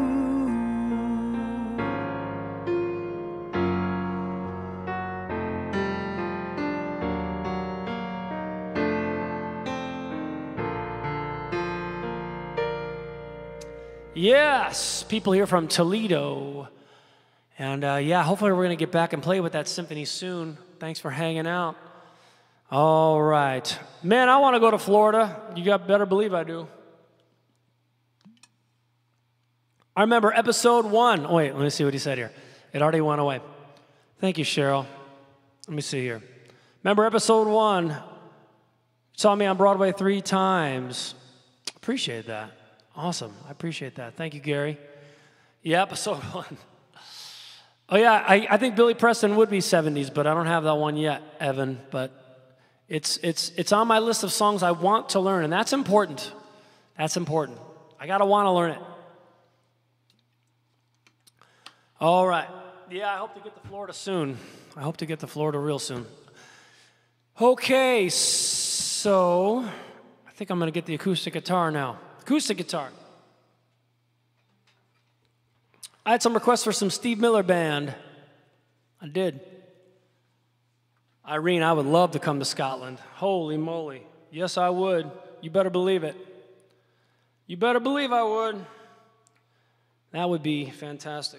Yes, people here from Toledo. And uh, yeah, hopefully we're going to get back and play with that symphony soon. Thanks for hanging out. All right. Man, I want to go to Florida. You got better believe I do. I remember episode one. Oh, wait, let me see what he said here. It already went away. Thank you, Cheryl. Let me see here. Remember episode one. Saw me on Broadway three times. Appreciate that. Awesome. I appreciate that. Thank you, Gary. Yeah, episode one. Oh, yeah, I, I think Billy Preston would be seventies, but I don't have that one yet, Evan. But it's, it's, it's on my list of songs I want to learn, and that's important. That's important. I got to want to learn it. All right. Yeah, I hope to get to Florida soon. I hope to get to Florida real soon. Okay, so I think I'm going to get the acoustic guitar now. Acoustic guitar. I had some requests for some Steve Miller Band. I did. Irene, I would love to come to Scotland. Holy moly. Yes, I would. You better believe it. You better believe I would. That would be fantastic.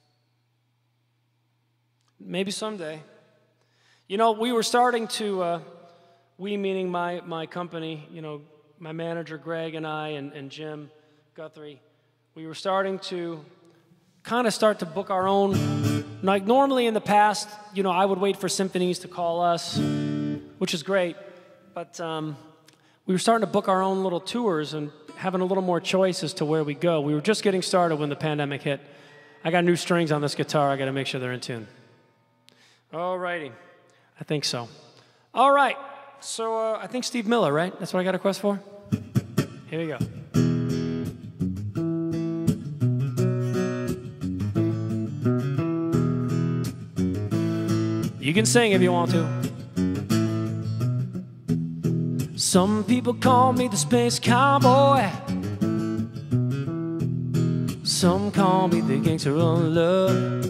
Maybe someday. You know, we were starting to, uh, we meaning my, my company, you know, my manager Greg and I and, and Jim Guthrie, we were starting to kind of start to book our own. Like normally in the past, you know, I would wait for symphonies to call us, which is great, but um, we were starting to book our own little tours and having a little more choice as to where we go. We were just getting started when the pandemic hit. I got new strings on this guitar. I got to make sure they're in tune. All righty. I think so. All right. So uh, I think Steve Miller, right? That's what I got a request for? Here we go. You can sing if you want to. Some people call me the space cowboy. Some call me the gangster of love.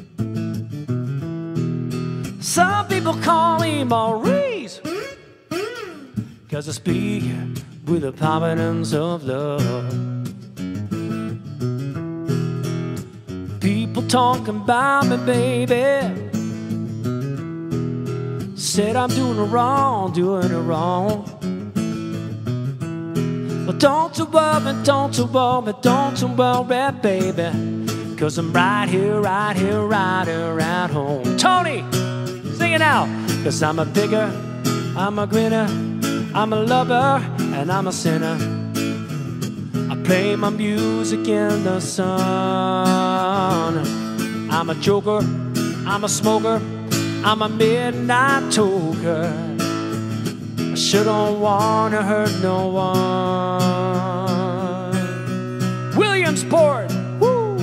Some people call me Maurice, 'cause I speak with the confidence of love. People talking about me, baby, said I'm doing it wrong, doing it wrong. Well, don't you worry, don't you worry, don't you worry, baby, 'cause I'm right here, right here, right here at home. Tony, sing it out. 'Cause I'm a digger, I'm a grinner, I'm a lover, and I'm a sinner. I play my music in the sun. I'm a joker, I'm a smoker, I'm a midnight toker. I sure don't wanna hurt no one. Williamsport, woo!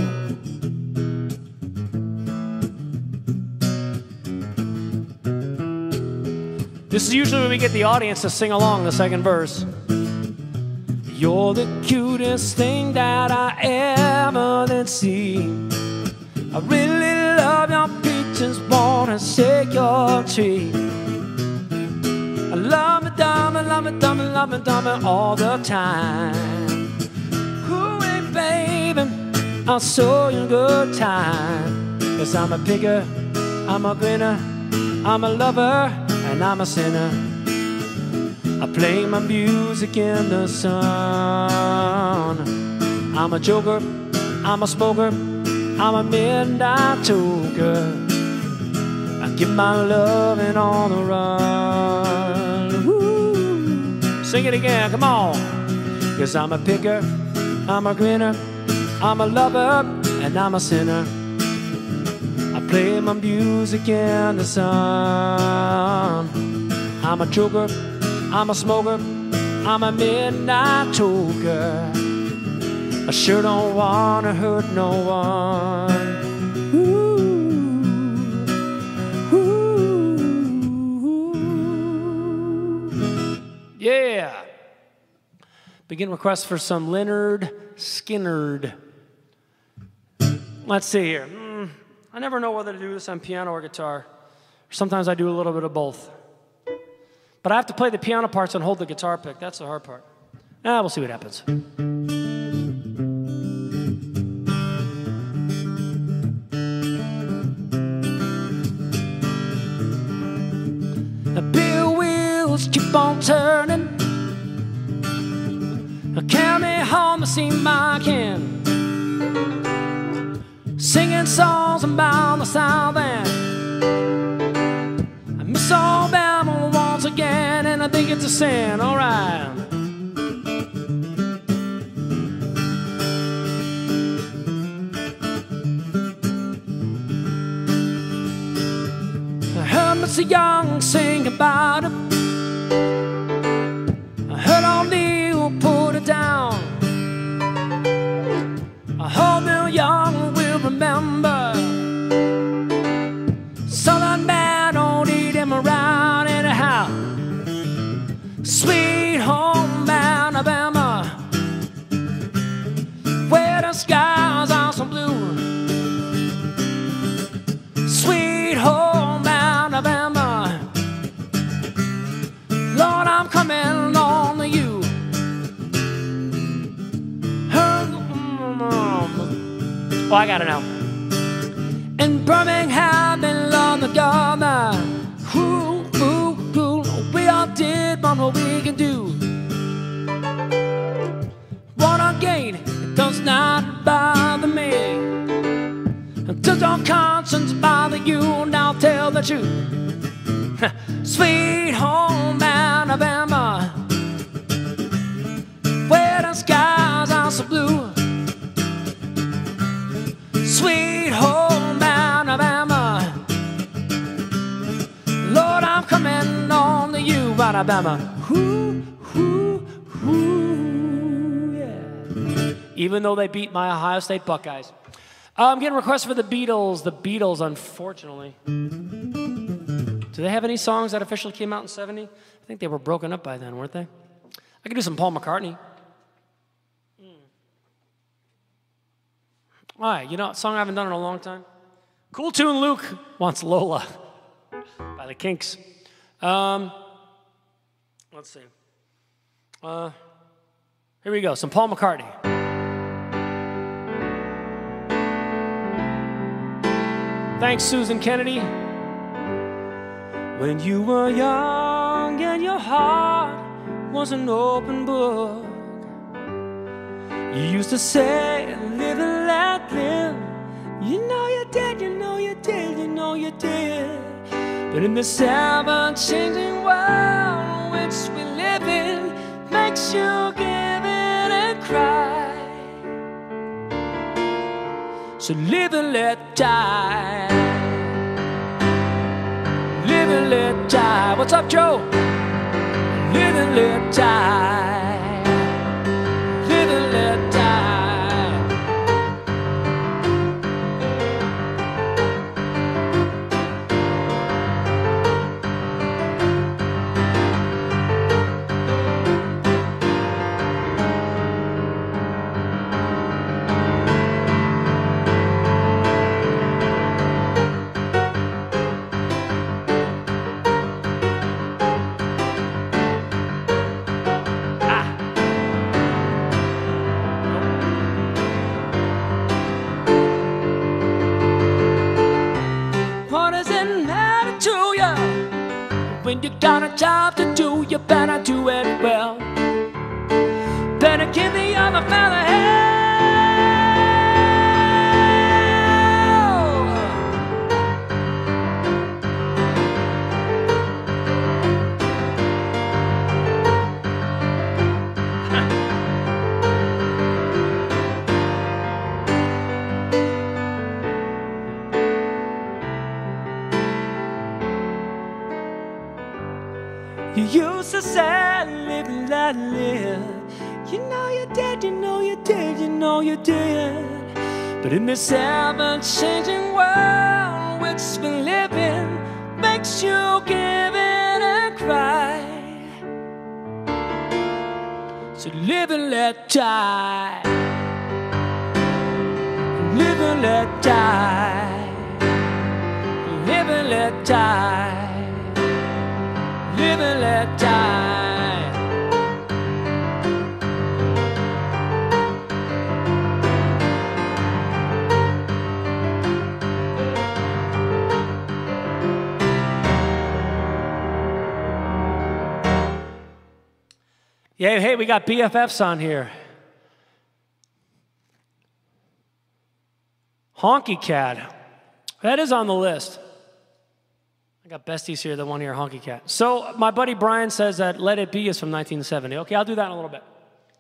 This is usually when we get the audience to sing along the second verse. You're the cutest thing that I ever did see. I really love your peaches, wanna shake your tree. I love it, dumb it, love it, dumb it, love it, dumb it all the time. Hooray, baby, I'll show you a good time. 'Cause I'm a picker, I'm a grinner, I'm a lover, and I'm a sinner. I play my music in the sun. I'm a joker, I'm a smoker, I'm a midnight toker. I give my loving on the run. Woo. Sing it again, come on. 'Cause I'm a picker, I'm a grinner, I'm a lover, and I'm a sinner. I play my music in the sun. I'm a joker, I'm a smoker, I'm a midnight toker. I sure don't wanna hurt no one. Ooh, ooh, yeah. Begin requests for some Leonard Skinnard. Let's see here. Mm, I never know whether to do this on piano or guitar. Sometimes I do a little bit of both. But I have to play the piano parts and hold the guitar pick. That's the hard part. Ah, we'll see what happens. The big wheels keep on turning. Carry me home to see my kin, singing songs about the South End. I miss Alabama once again, and I think it's a sin. All right. I heard Mister Young sing about it. I heard all Neil put it down. I hope Bill Young will remember. Southern man don't need him around anyhow. Sweet home Alabama, where the skies are so blue. Sweet home Alabama, Lord, I'm coming on to you. Oh, I got it now. In Birmingham, in London, Ghana, ooh, ooh, ooh, we all did what we can do. What I gain, it does not bother me. Does your conscience bother you? Now tell the truth. Sweet home Alabama, where the skies are so blue. Sweet home Alabama, Lord, I'm coming on to you, Alabama. Ooh, ooh, ooh, yeah. Even though they beat my Ohio State Buckeyes. Uh, I'm getting requests for the Beatles. The Beatles, unfortunately. Do they have any songs that officially came out in seventy? I think they were broken up by then, weren't they? I could do some Paul McCartney. All right, you know, a song I haven't done in a long time. Cool Tune Luke wants Lola by the Kinks. Um, let's see. Uh, here we go, some Paul McCartney. Thanks, Susan Kennedy. When you were young and your heart was an open book, you used to say, live and let live. You know you did, you know you did, you know you did. But in this ever-changing world which we live in, makes you give in and cry. So live and let die. Live and let die. What's up, Joe? Live and let die. Live and let die. When you got a job to do, you better do it well. Better give the other fella hell. You used to say, live and let live. You know you did, you know you did, you know you did. But in this ever-changing world which we live in, makes you give in and cry. So live and let die. Live and let die. Live and let die. Live and let die. Yeah, hey, we got B F Fs on here. Honky Cat. That is on the list. I got besties here that want to hear Honky Cat. So my buddy Brian says that Let It Be is from nineteen seventy. Okay, I'll do that in a little bit.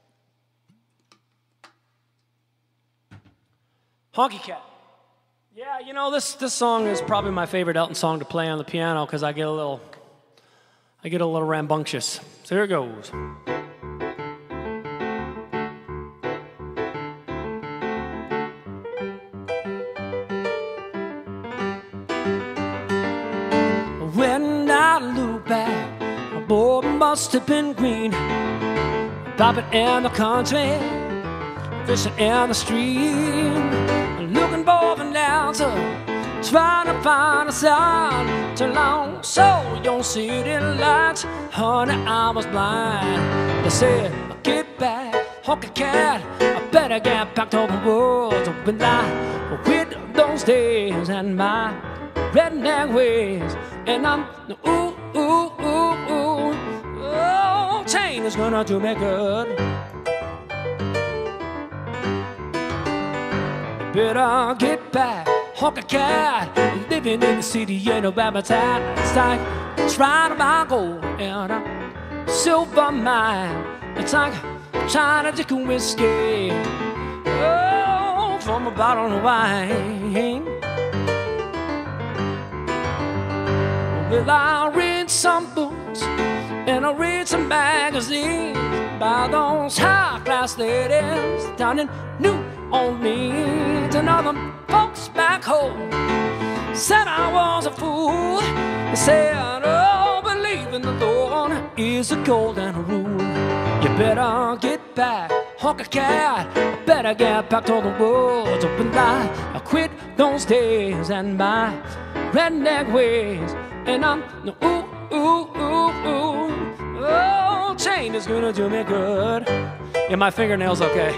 Honky Cat. Yeah, you know, this, this song is probably my favorite Elton song to play on the piano because I get a little, I get a little rambunctious. So here it goes. When I look back, my boy must have been green, bobbing in the country, fishing in the stream, looking for an answer, trying to find a sign. Too long, so you don't see it in lights. Honey, I was blind. They said, get back, honky cat, I better get back to the world. When I quit those days and my redneck ways, and I'm ooh, ooh, ooh, ooh, oh, chain is gonna do me good. Better get back, honky cat, living in the city, ain't no appetite. It's like trying to buy gold in a silver mine. It's like trying to drink a whiskey, oh, from a bottle of wine. Well, I read some books and I read some magazines by those high-class ladies down in New Orleans. And other folks back home said I was a fool. They said, oh, believe in the Lord is a golden rule. You better get back, honky cat, better get back to the woods. When I quit those days and my redneck ways, and I'm ooh, ooh, ooh, ooh, oh, chain is gonna do me good. Yeah, my fingernails okay.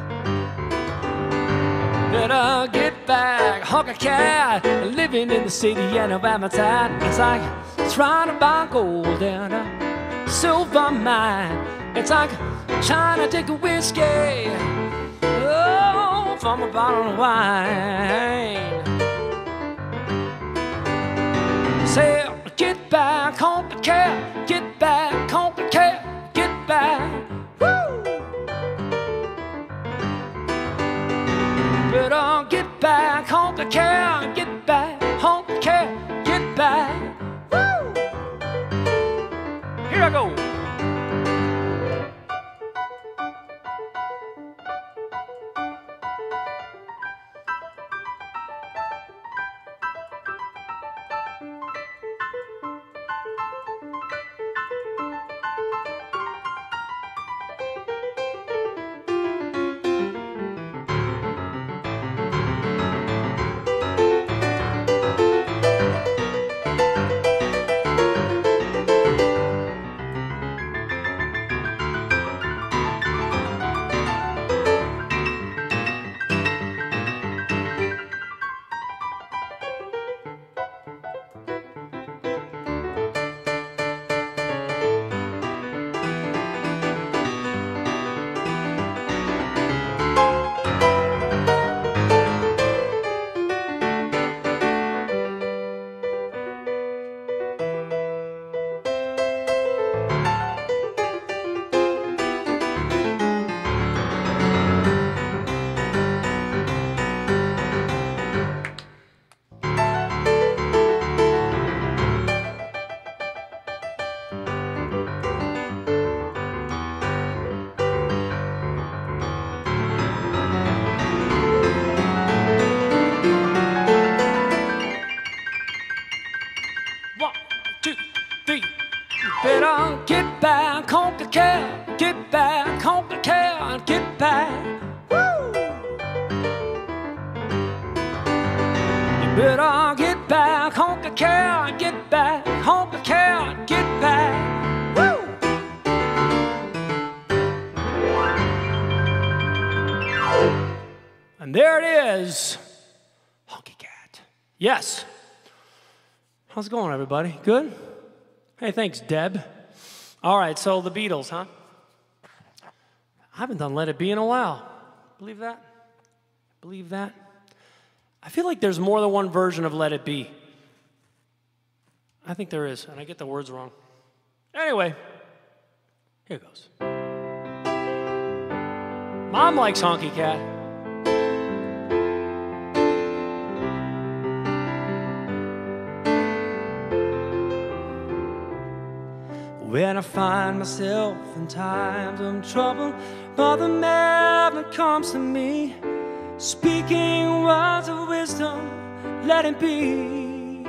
Better get back, honky cat, living in the city and no appetite. It's like trying to buy gold in a silver mine. It's like trying to take a whiskey, oh, from a bottle of wine. Say, get back, honky cat, get back, honky cat, get back. Woo! Better get back, honky cat, get back, honky cat, get back. Woo! Here I go. better get back, conquer care, get back, conquer care, and get back. Woo! You better get back, conquer care, get back, conquer care, get back. Woo! And there it is. Honky cat. Yes. How's it going, everybody? Good? Hey, thanks, Deb. All right, so the Beatles, huh? I haven't done Let It Be in a while. Believe that? Believe that? I feel like there's more than one version of Let It Be. I think there is, and I get the words wrong. Anyway, here goes. Mom likes Honky Cat. When I find myself in times of trouble, Mother Mary comes to me, speaking words of wisdom, let it be.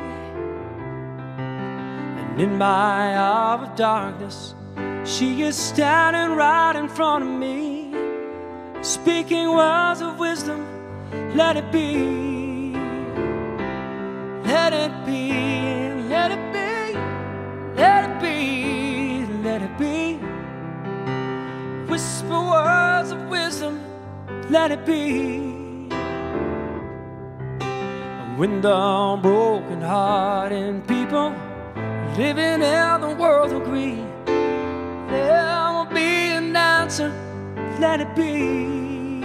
And in my hour of darkness, she is standing right in front of me, speaking words of wisdom, let it be. Let it be, let it be, let it be. Let it be. Whisper words of wisdom, let it be. And when the broken-hearted people living in the world agree, there will be an answer, let it be.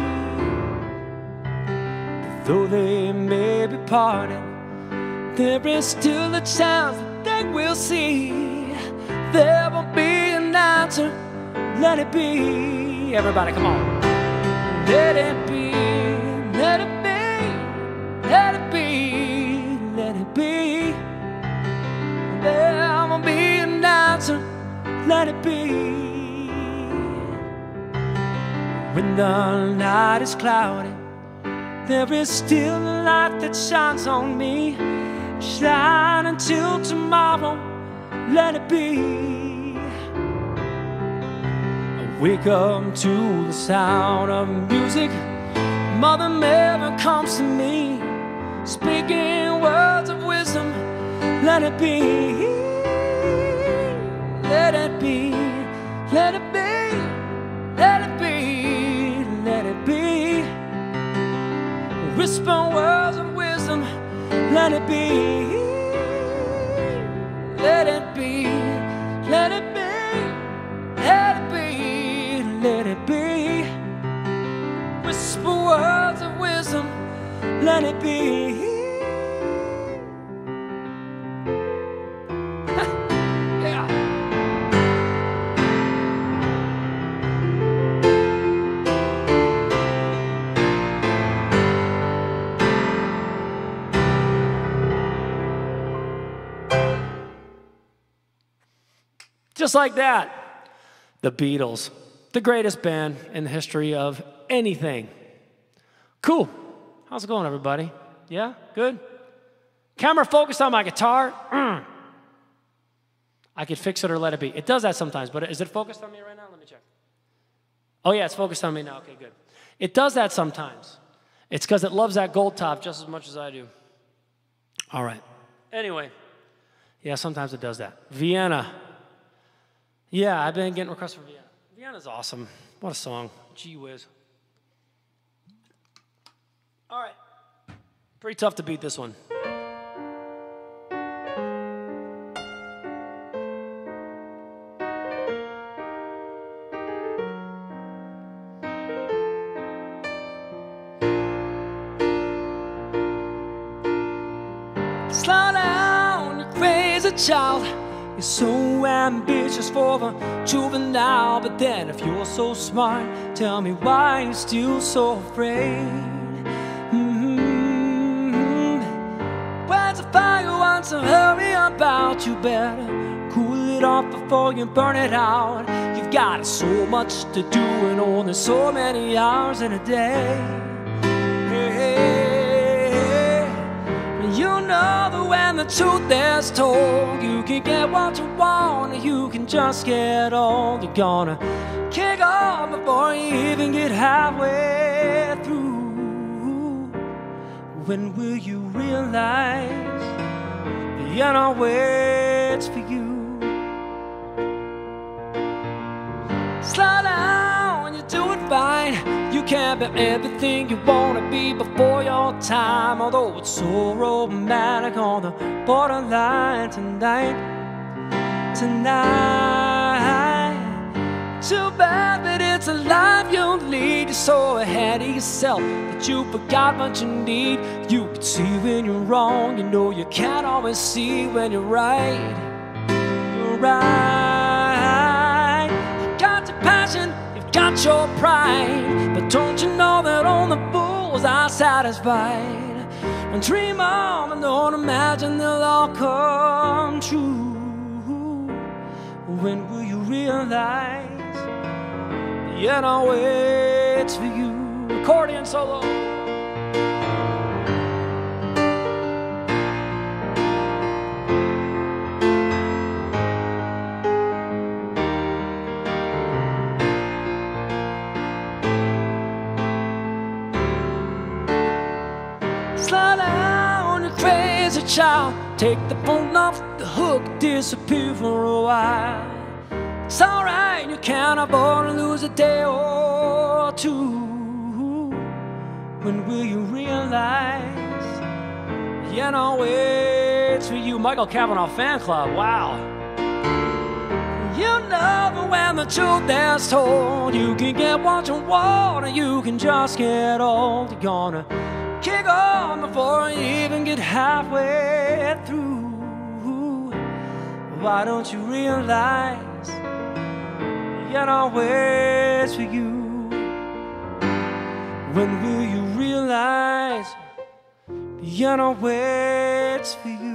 But though they may be parted, there is still a chance that they will see. There will be an answer, let it be. Everybody, come on. Let it be, let it be, let it be, let it be. There will be an answer, let it be. When the night is cloudy, there is still a light that shines on me. Shine until tomorrow, let it be. I wake up to the sound of music. Mother Mary comes to me, speaking words of wisdom, let it be. Let it be, let it be, let it be, let it be. Whisper words of wisdom, let it be. Let it be, let it be, let it be, let it be. Whisper words of wisdom, let it be. Yeah. Just like that, the Beatles, the greatest band in the history of anything. Cool. How's it going, everybody? Yeah? Good? Camera focused on my guitar. Mm. I could fix it or let it be. It does that sometimes, but is it focused on me right now? Let me check. Oh, yeah, it's focused on me now. Okay, good. It does that sometimes. It's because it loves that gold top just as much as I do. All right. Anyway, yeah, sometimes it does that. Vienna. Yeah, I've been getting requests for Vienna. Vienna's awesome. What a song. Gee whiz. All right. Pretty tough to beat this one. Slow down, you crazy child. You're so ambitious for a juvenile, but then if you're so smart, tell me why you're still so afraid. Mm-hmm. When's the fire wants to hurry about? You better cool it off before you burn it out. You've got so much to do and only so many hours in a day. Hey, hey, hey. You know that when the truth is told, you can get what you want, you can just get old. You're gonna kick off before you even get halfway through. When will you realize the end all waits for you? Slow down when you do it fine. You can't be everything you wanna be before your time. Although it's so romantic on the borderline tonight, tonight. Too bad that it's a life you lead. You're so ahead of yourself that you forgot what you need. You can see when you're wrong, you know you can't always see when you're right. You're right. You've got your passion, you've got your pride, but don't you know that only fools are satisfied? And dream on and don't imagine they'll all come true. When will you realize the end all waits for you? Accordion solo. Slow down, you crazy child. Take the phone off the hook, disappear for a while. It's alright, you can't afford to lose a day or two. When will you realize the end all waits for you? Michael Cavanaugh fan club, wow. You know when the truth is told, you can get what you want or you can just get old. You're gonna kick on before you even get halfway through. Why don't you realize the end all waits for you? When will you realize the end all waits for you?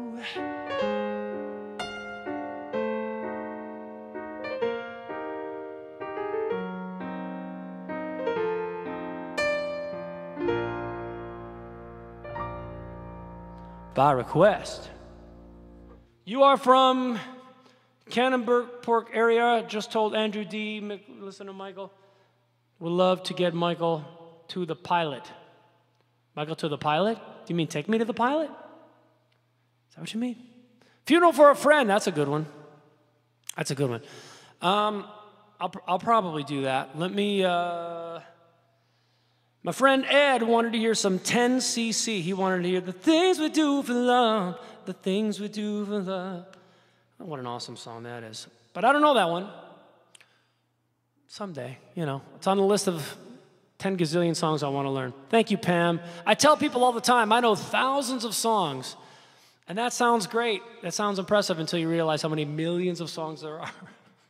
By request. You are from Cannonburg area. Just told Andrew D. Listen to Michael. Would love to get Michael to the pilot. Michael to the pilot? Do you mean take me to the pilot? Is that what you mean? Funeral for a friend. That's a good one. That's a good one. Um, I'll, I'll probably do that. Let me... Uh, my friend Ed wanted to hear some ten C C. He wanted to hear the things we do for love, the things we do for love. Oh, what an awesome song that is. But I don't know that one. Someday, you know. It's on the list of ten gazillion songs I want to learn. Thank you, Pam. I tell people all the time, I know thousands of songs, and that sounds great. That sounds impressive until you realize how many millions of songs there are.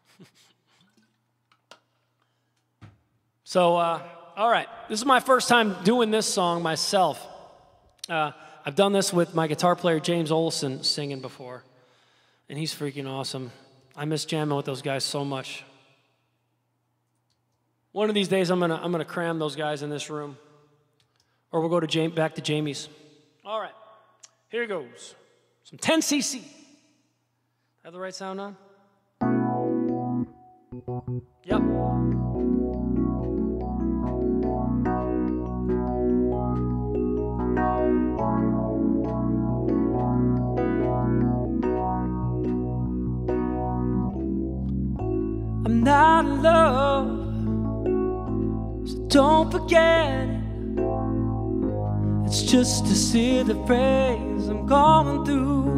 So, uh, all right. This is my first time doing this song myself. Uh, I've done this with my guitar player, James Olson, singing before. And he's freaking awesome. I miss jamming with those guys so much. One of these days, I'm gonna I'm gonna cram those guys in this room, or we'll go to Jam back to Jamie's. All right, here goes. Some ten C C. Have the right sound on? Yep. I'm not in love, so don't forget it. It's just a silly phrase I'm going through.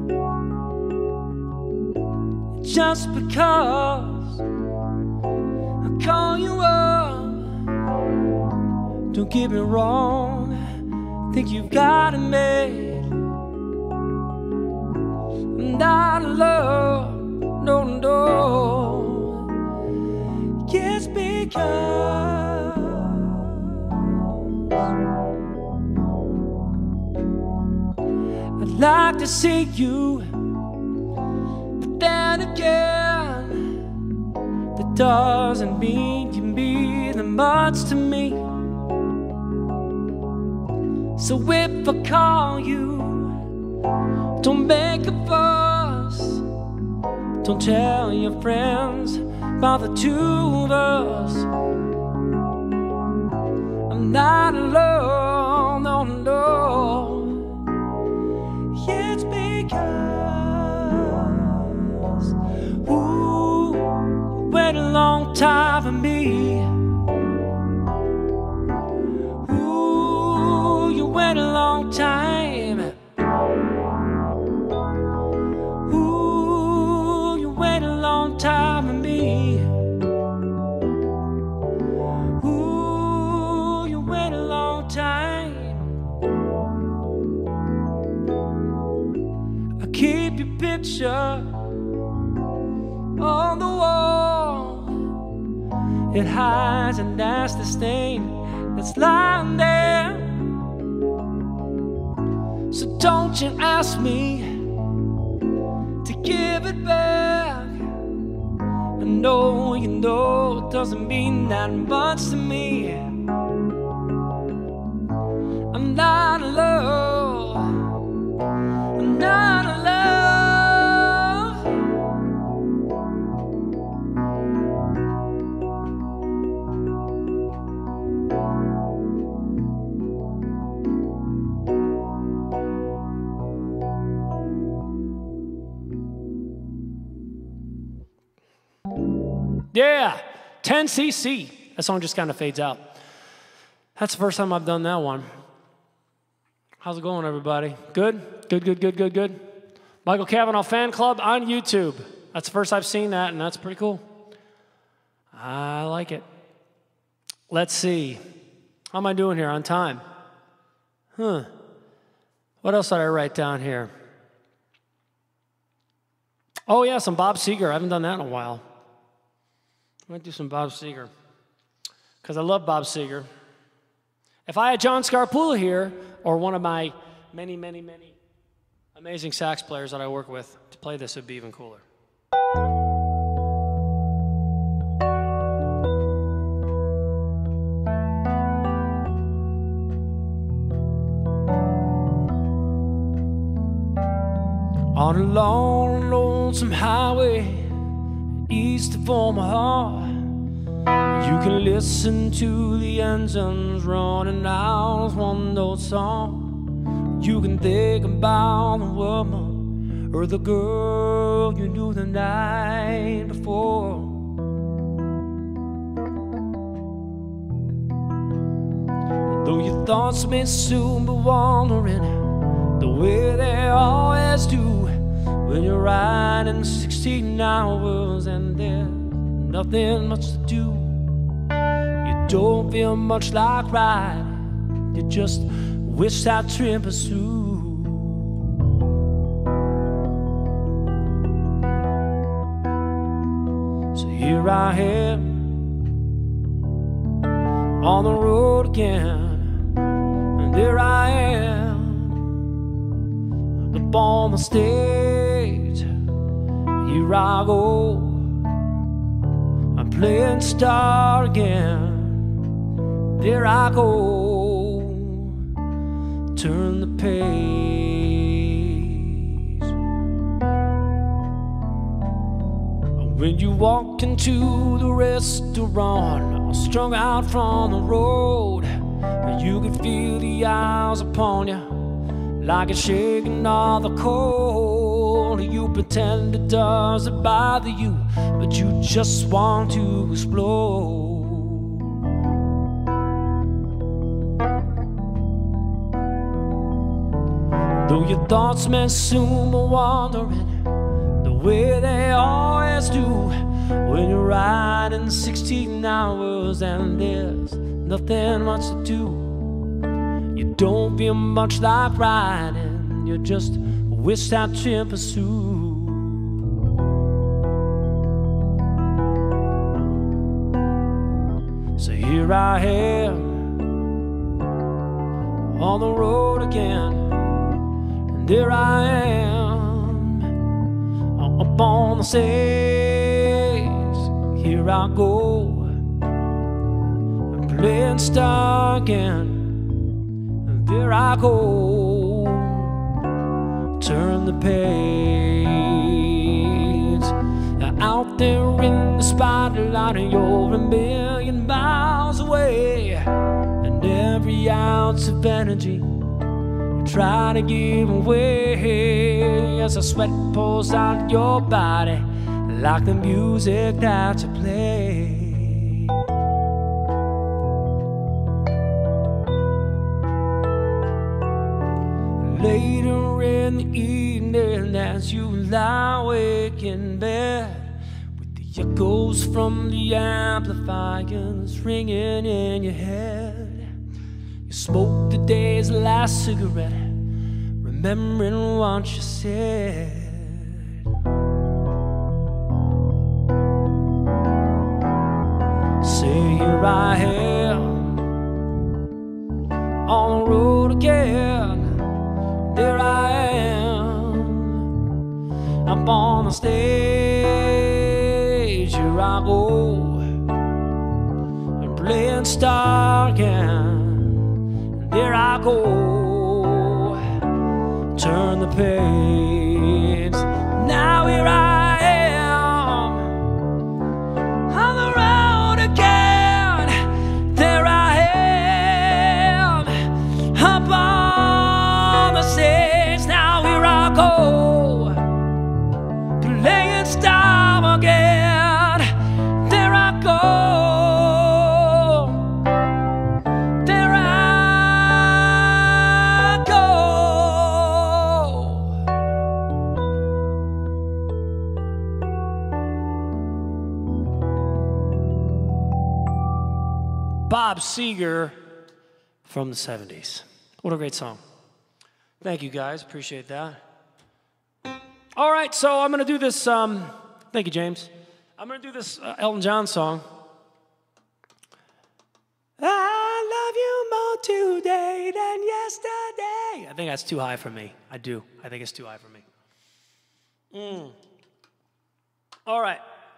Just because I call you up, don't get me wrong, think you've got it made. I'm not in love, no, no. It's because I'd like to see you, but then again, that doesn't mean you mean that much to me. So if I call you, don't make a fuss, Don't tell your friends about the two of us. I'm not alone, no, no. It's because ooh, you wait a long time for me. Ooh, you wait a long time. Ooh, you wait a long time for me. Ooh, you wait a long time. I keep your picture on the wall. It hides a nasty stain that's lying there. So don't you ask me to give it back. I know you know it doesn't mean that much to me. I'm not alone. I'm not alone. Yeah, ten C C. That song just kind of fades out. That's the first time I've done that one. How's it going, everybody? Good? Good, good, good, good, good. Michael Cavanaugh Fan Club on YouTube. That's the first I've seen that, and that's pretty cool. I like it. Let's see. How am I doing here on time? Huh. What else did I write down here? Oh, yeah, some Bob Seger. I haven't done that in a while. I might do some Bob Seger, because I love Bob Seger. If I had John Scarpula here, or one of my many, many, many amazing sax players that I work with to play this, it would be even cooler. On a long, lonesome highway east of Omaha, you can listen to the engines running out as one note song. You can think about the woman or the girl you knew the night before. And though your thoughts may soon be wandering the way they always do, when you're riding sixteen hours and there's nothing much to do, you don't feel much like riding, you just wish that trip was through. So here I am on the road again, and there I am up on the stage. Here I go, I'm playing star again. There I go, turn the page. When you walk into the restaurant, strung out from the road, you can feel the eyes upon you like it's shaking all the cold. You pretend it doesn't bother you, but you just want to explode. Though your thoughts may soon be wandering the way they always do, when you're riding sixteen hours and there's nothing much to do, you don't feel much like riding, you just wish that trip was through. So here I am on the road again, and there I am up on the stage. Here I go, I'm playing star again. There I go, turn the page. out there in the spotlight, and you're a million miles away. And every ounce of energy you try to give away as the sweat pours out your body like the music that you play. Later in the evening, as you lie awake in bed, with the echoes from the amplifiers ringing in your head, you smoke the day's last cigarette, remembering what you said. Say, here I am on the road again. There I am, up on the stage. Here I go, and playing star again. And there I go, turn the page. Now here I am, on the road again. There I am, up on the stage. Now here I go, playing star again. There I go, there I go. Bob Seger from the seventies. What a great song. Thank you, guys. Appreciate that. All right, so I'm going to do this. Um, thank you, James. I'm going to do this uh, Elton John song. I love you more today than yesterday. I think that's too high for me. I do. I think it's too high for me. Mm. All right.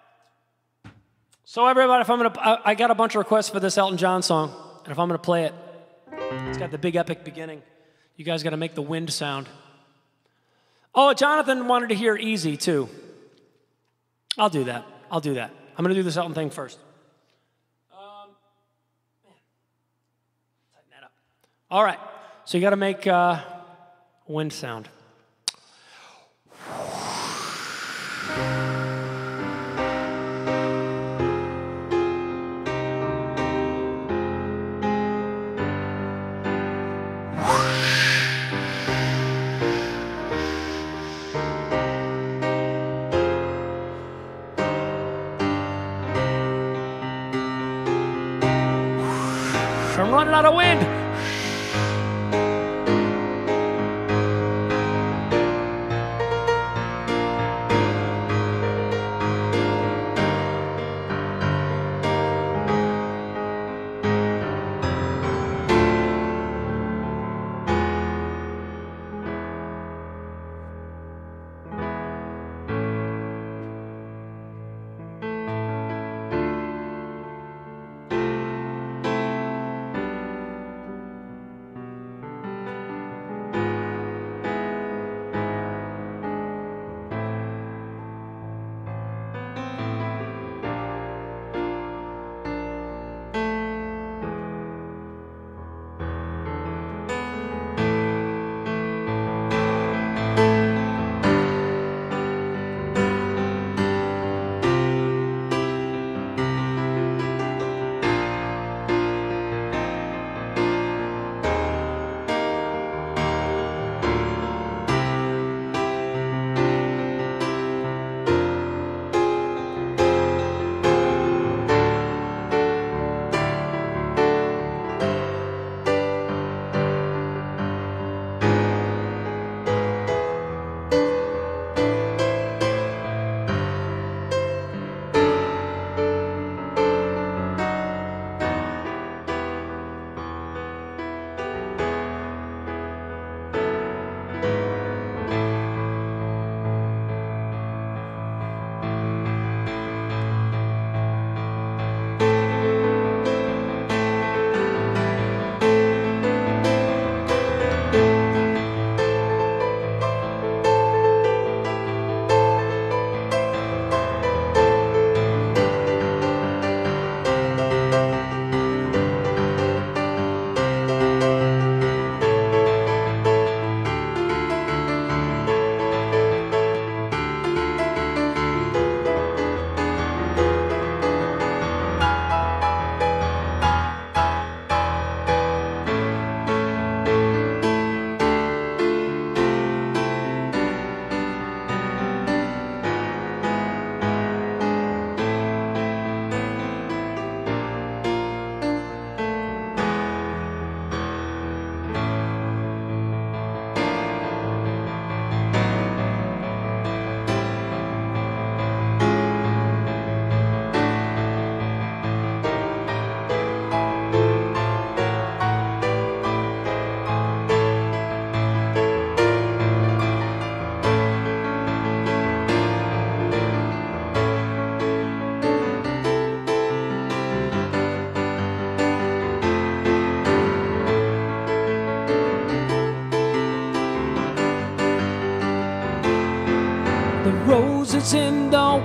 So everybody, if I'm going to, I, I got a bunch of requests for this Elton John song, and if I'm going to play it, it's got the big epic beginning. You guys got to make the wind sound. Oh, Jonathan wanted to hear Easy, too. I'll do that. I'll do that. I'm going to do this Elton thing first. Um, man. Tighten that up. All right. So you got to make uh, wind sound. I'm running out of wind.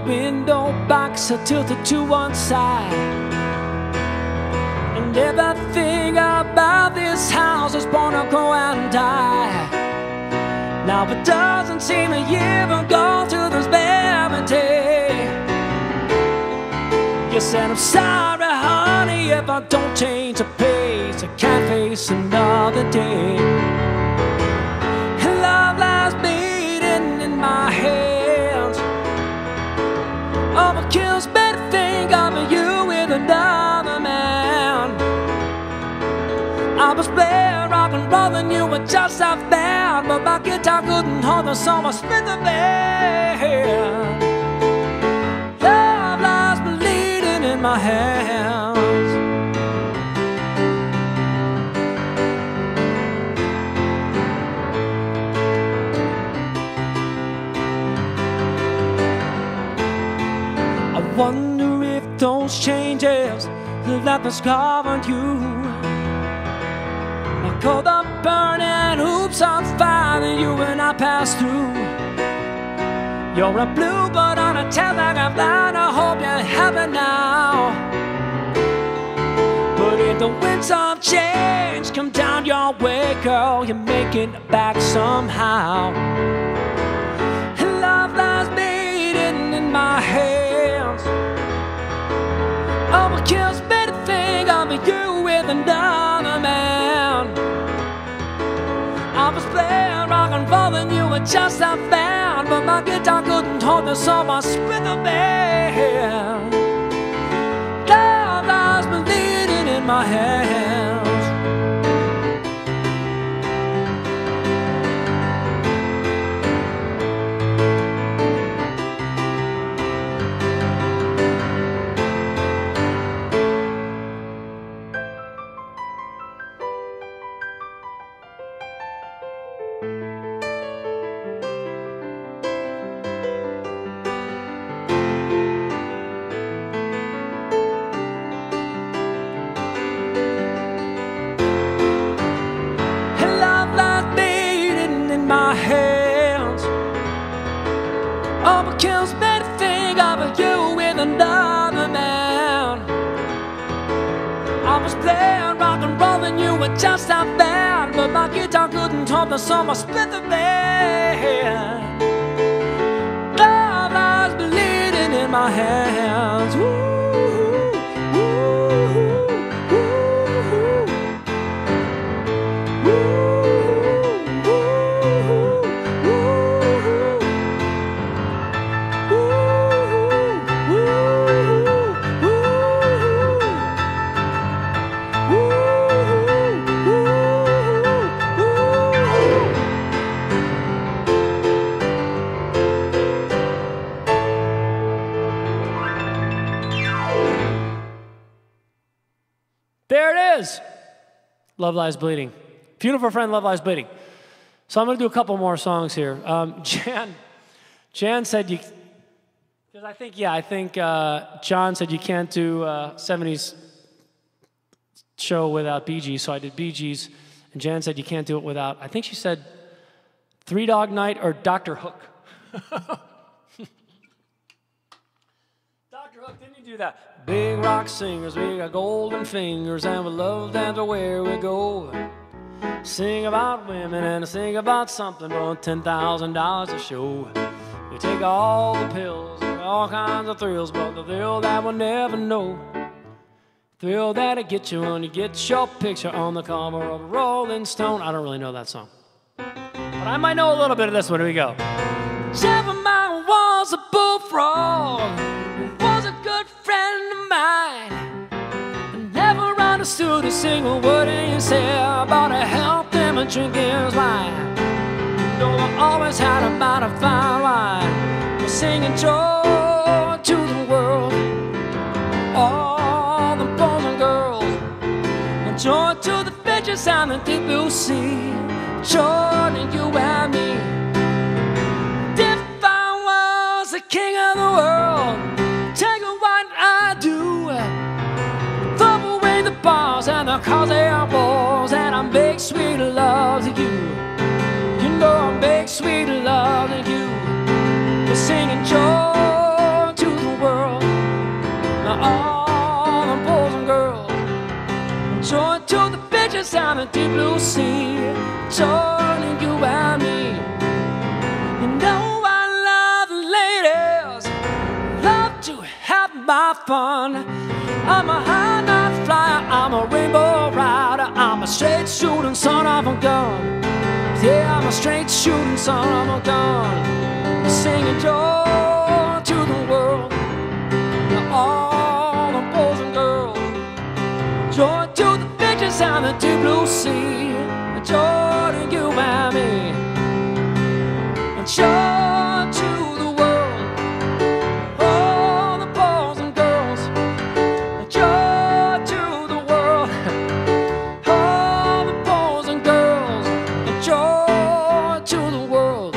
window box are tilted to one side, and everything about this house is born to grow and die. Now it doesn't seem a year ago to this very day. You said, I'm sorry, honey, if I don't change the pace, I can't face another day. And love lies beating in my hands. Oh, it kills me to think of you with another man. I was playing rock and roll and you were just a fan, but my guitar couldn't hold the song I spent the band. Love lies bleeding in my hands. I wonder if those changes left a scar on you. Cold up burning hoops on fire that you and I passed through. You're a bluebird on a telegraph line, I hope you're happy now. But if the winds of change come down your way, girl, you make it back somehow. And love lies beating in my hands. Oh, it kills me to think of you with another man. I was playing rock and roll and you were just a fan, but my guitar couldn't hold the song I split the band. Love lies bleeding in my hands. My hands. Oh, it kills me to think of you with another man. I was playing rock and roll and you were just a fan, but my guitar couldn't hold the song I split the band. Love lies bleeding in my hands. Woo. There it is. Love Lies Bleeding. Beautiful friend, Love Lies Bleeding. So I'm going to do a couple more songs here. Um, Jan, Jan said you, because I think, yeah, I think uh, John said you can't do uh, seventies show without Bee Gees, so I did Bee Gees. And Jan said you can't do it without, I think she said Three Dog Night or Doctor Hook. Doctor Hook, didn't you do that? Big rock singers, we got golden fingers, and we love dance where we go. Sing about women and sing about something, but ten thousand dollars a show. We take all the pills, all kinds of thrills, but the thrill that we'll never know. Thrill that'll get you when you get your picture on the cover of a Rolling Stone. I don't really know that song, but I might know a little bit of this one. Here we go. Jeremiah was a bullfrog, was a good friend of mine. I never understood a single word he said, but I helped him and drink his wine. Though I always had a bottle of fine wine, we're singing joy to the world, all the boys and girls, and joy to the fishes and the deep blue sea, joy to you and me. The king of the world, take what I do, throw away the bars and the cause they are balls, and I make sweet love to you. You know I make sweet love to you. We're singing joy sound of deep blue sea, joining you and me. You know I love the ladies, love to have my fun. I'm a high night flyer, I'm a rainbow rider, I'm a straight shooting son of a gun. Yeah, I'm a straight shooting son of a gun, singing joy to the world, all the boys and girls. Joy to the fishes and the deep blue sea, joy to you and me, joy to the world, all the boys and girls. Joy to the world, all the boys and girls. Joy to the world,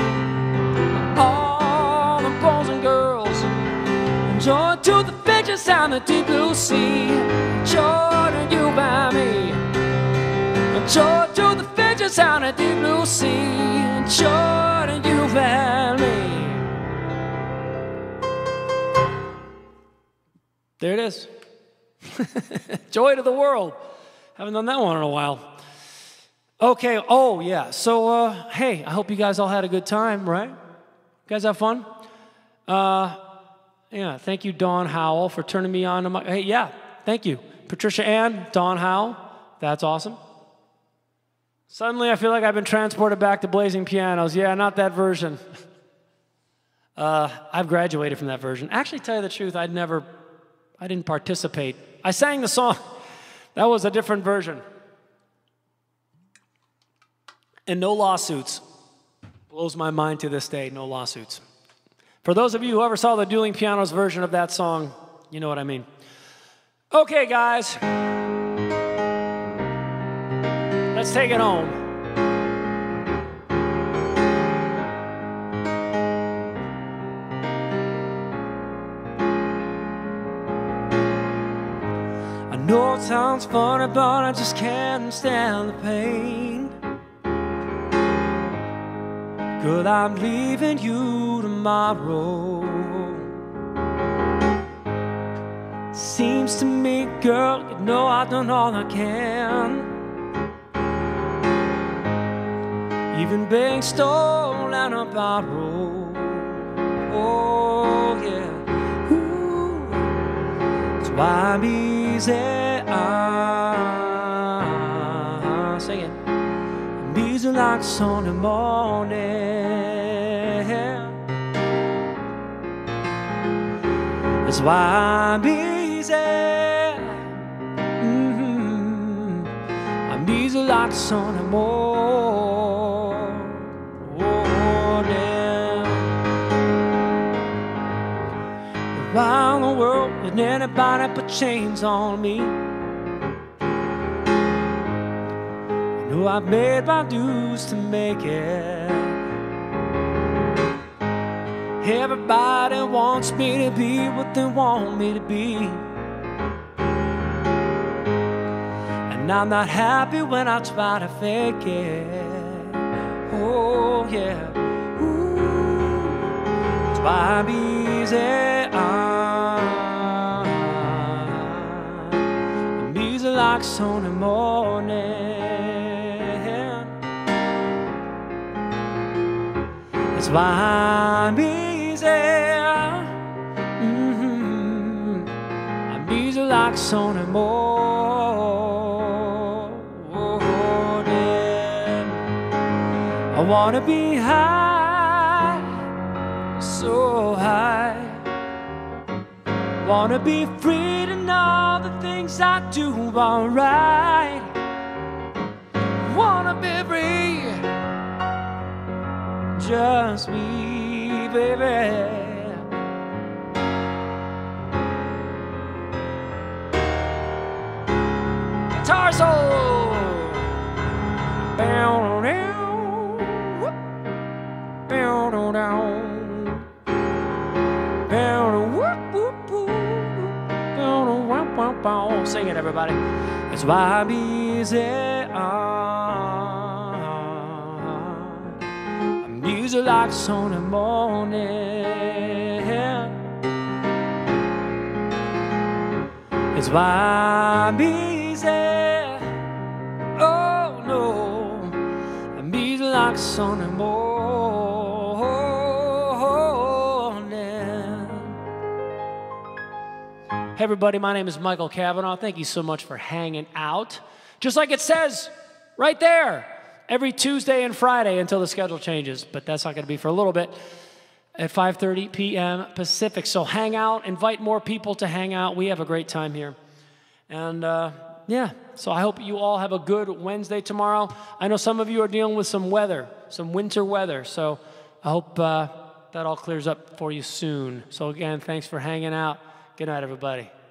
all the boys and girls. Joy to the fishes and the deep blue sea, joy to you and me. Joy to the fishes and the deep blue sea, joy to you and me. There it is. Joy to the world. Haven't done that one in a while. Okay, oh yeah, so uh, hey, I hope you guys all had a good time, right? You guys have fun? Uh, yeah, thank you, Dawn Howell, for turning me on to my, hey, yeah, thank you. Patricia Ann, Dawn Howell, that's awesome. Suddenly I feel like I've been transported back to Blazing Pianos. Yeah, not that version. uh, I've graduated from that version. Actually, to tell you the truth, I'd never, I didn't participate. I sang the song. That was a different version. And no lawsuits. Blows my mind to this day, no lawsuits. For those of you who ever saw the Dueling Pianos version of that song, you know what I mean. Okay, guys. Let's take it home. I know it sounds funny, but I just can't stand the pain. Girl, I'm leaving you tomorrow. Seems to me, girl, you know I've done all I can. Even being stolen or borrowed. Oh yeah. Ooh. That's why I'm easy. Ah, sing it. I'm easy like Sunday morning. That's why I'm easy. Mm-hmm. I'm easy like Sunday morning. Around the world, did anybody put chains on me? I know I've made my dues to make it. Everybody wants me to be what they want me to be, and I'm not happy when I try to fake it. Oh yeah. Ooh. That's why I'm easy. I'm easy like Sunday morning. That's why I'm easy. Mm-hmm. I'm easy like Sunday morning. I wanna be high, so high. Wanna be free to know the things I do are right. Wanna be free, just me, baby. Guitar solo. Bow down, bow down, bow down. Sing it, everybody. That's why I'm easy. I'm easy like Sunday morning. It's why I'm easy. Oh. like Sunday morning. Hey everybody, my name is Michael Cavanaugh. Thank you so much for hanging out. Just like it says right there, every Tuesday and Friday until the schedule changes, but that's not going to be for a little bit, at five thirty p m Pacific. So hang out, invite more people to hang out. We have a great time here. And uh, yeah, so I hope you all have a good Wednesday tomorrow. I know some of you are dealing with some weather, some winter weather, so I hope uh, that all clears up for you soon. So again, thanks for hanging out. Good night, everybody.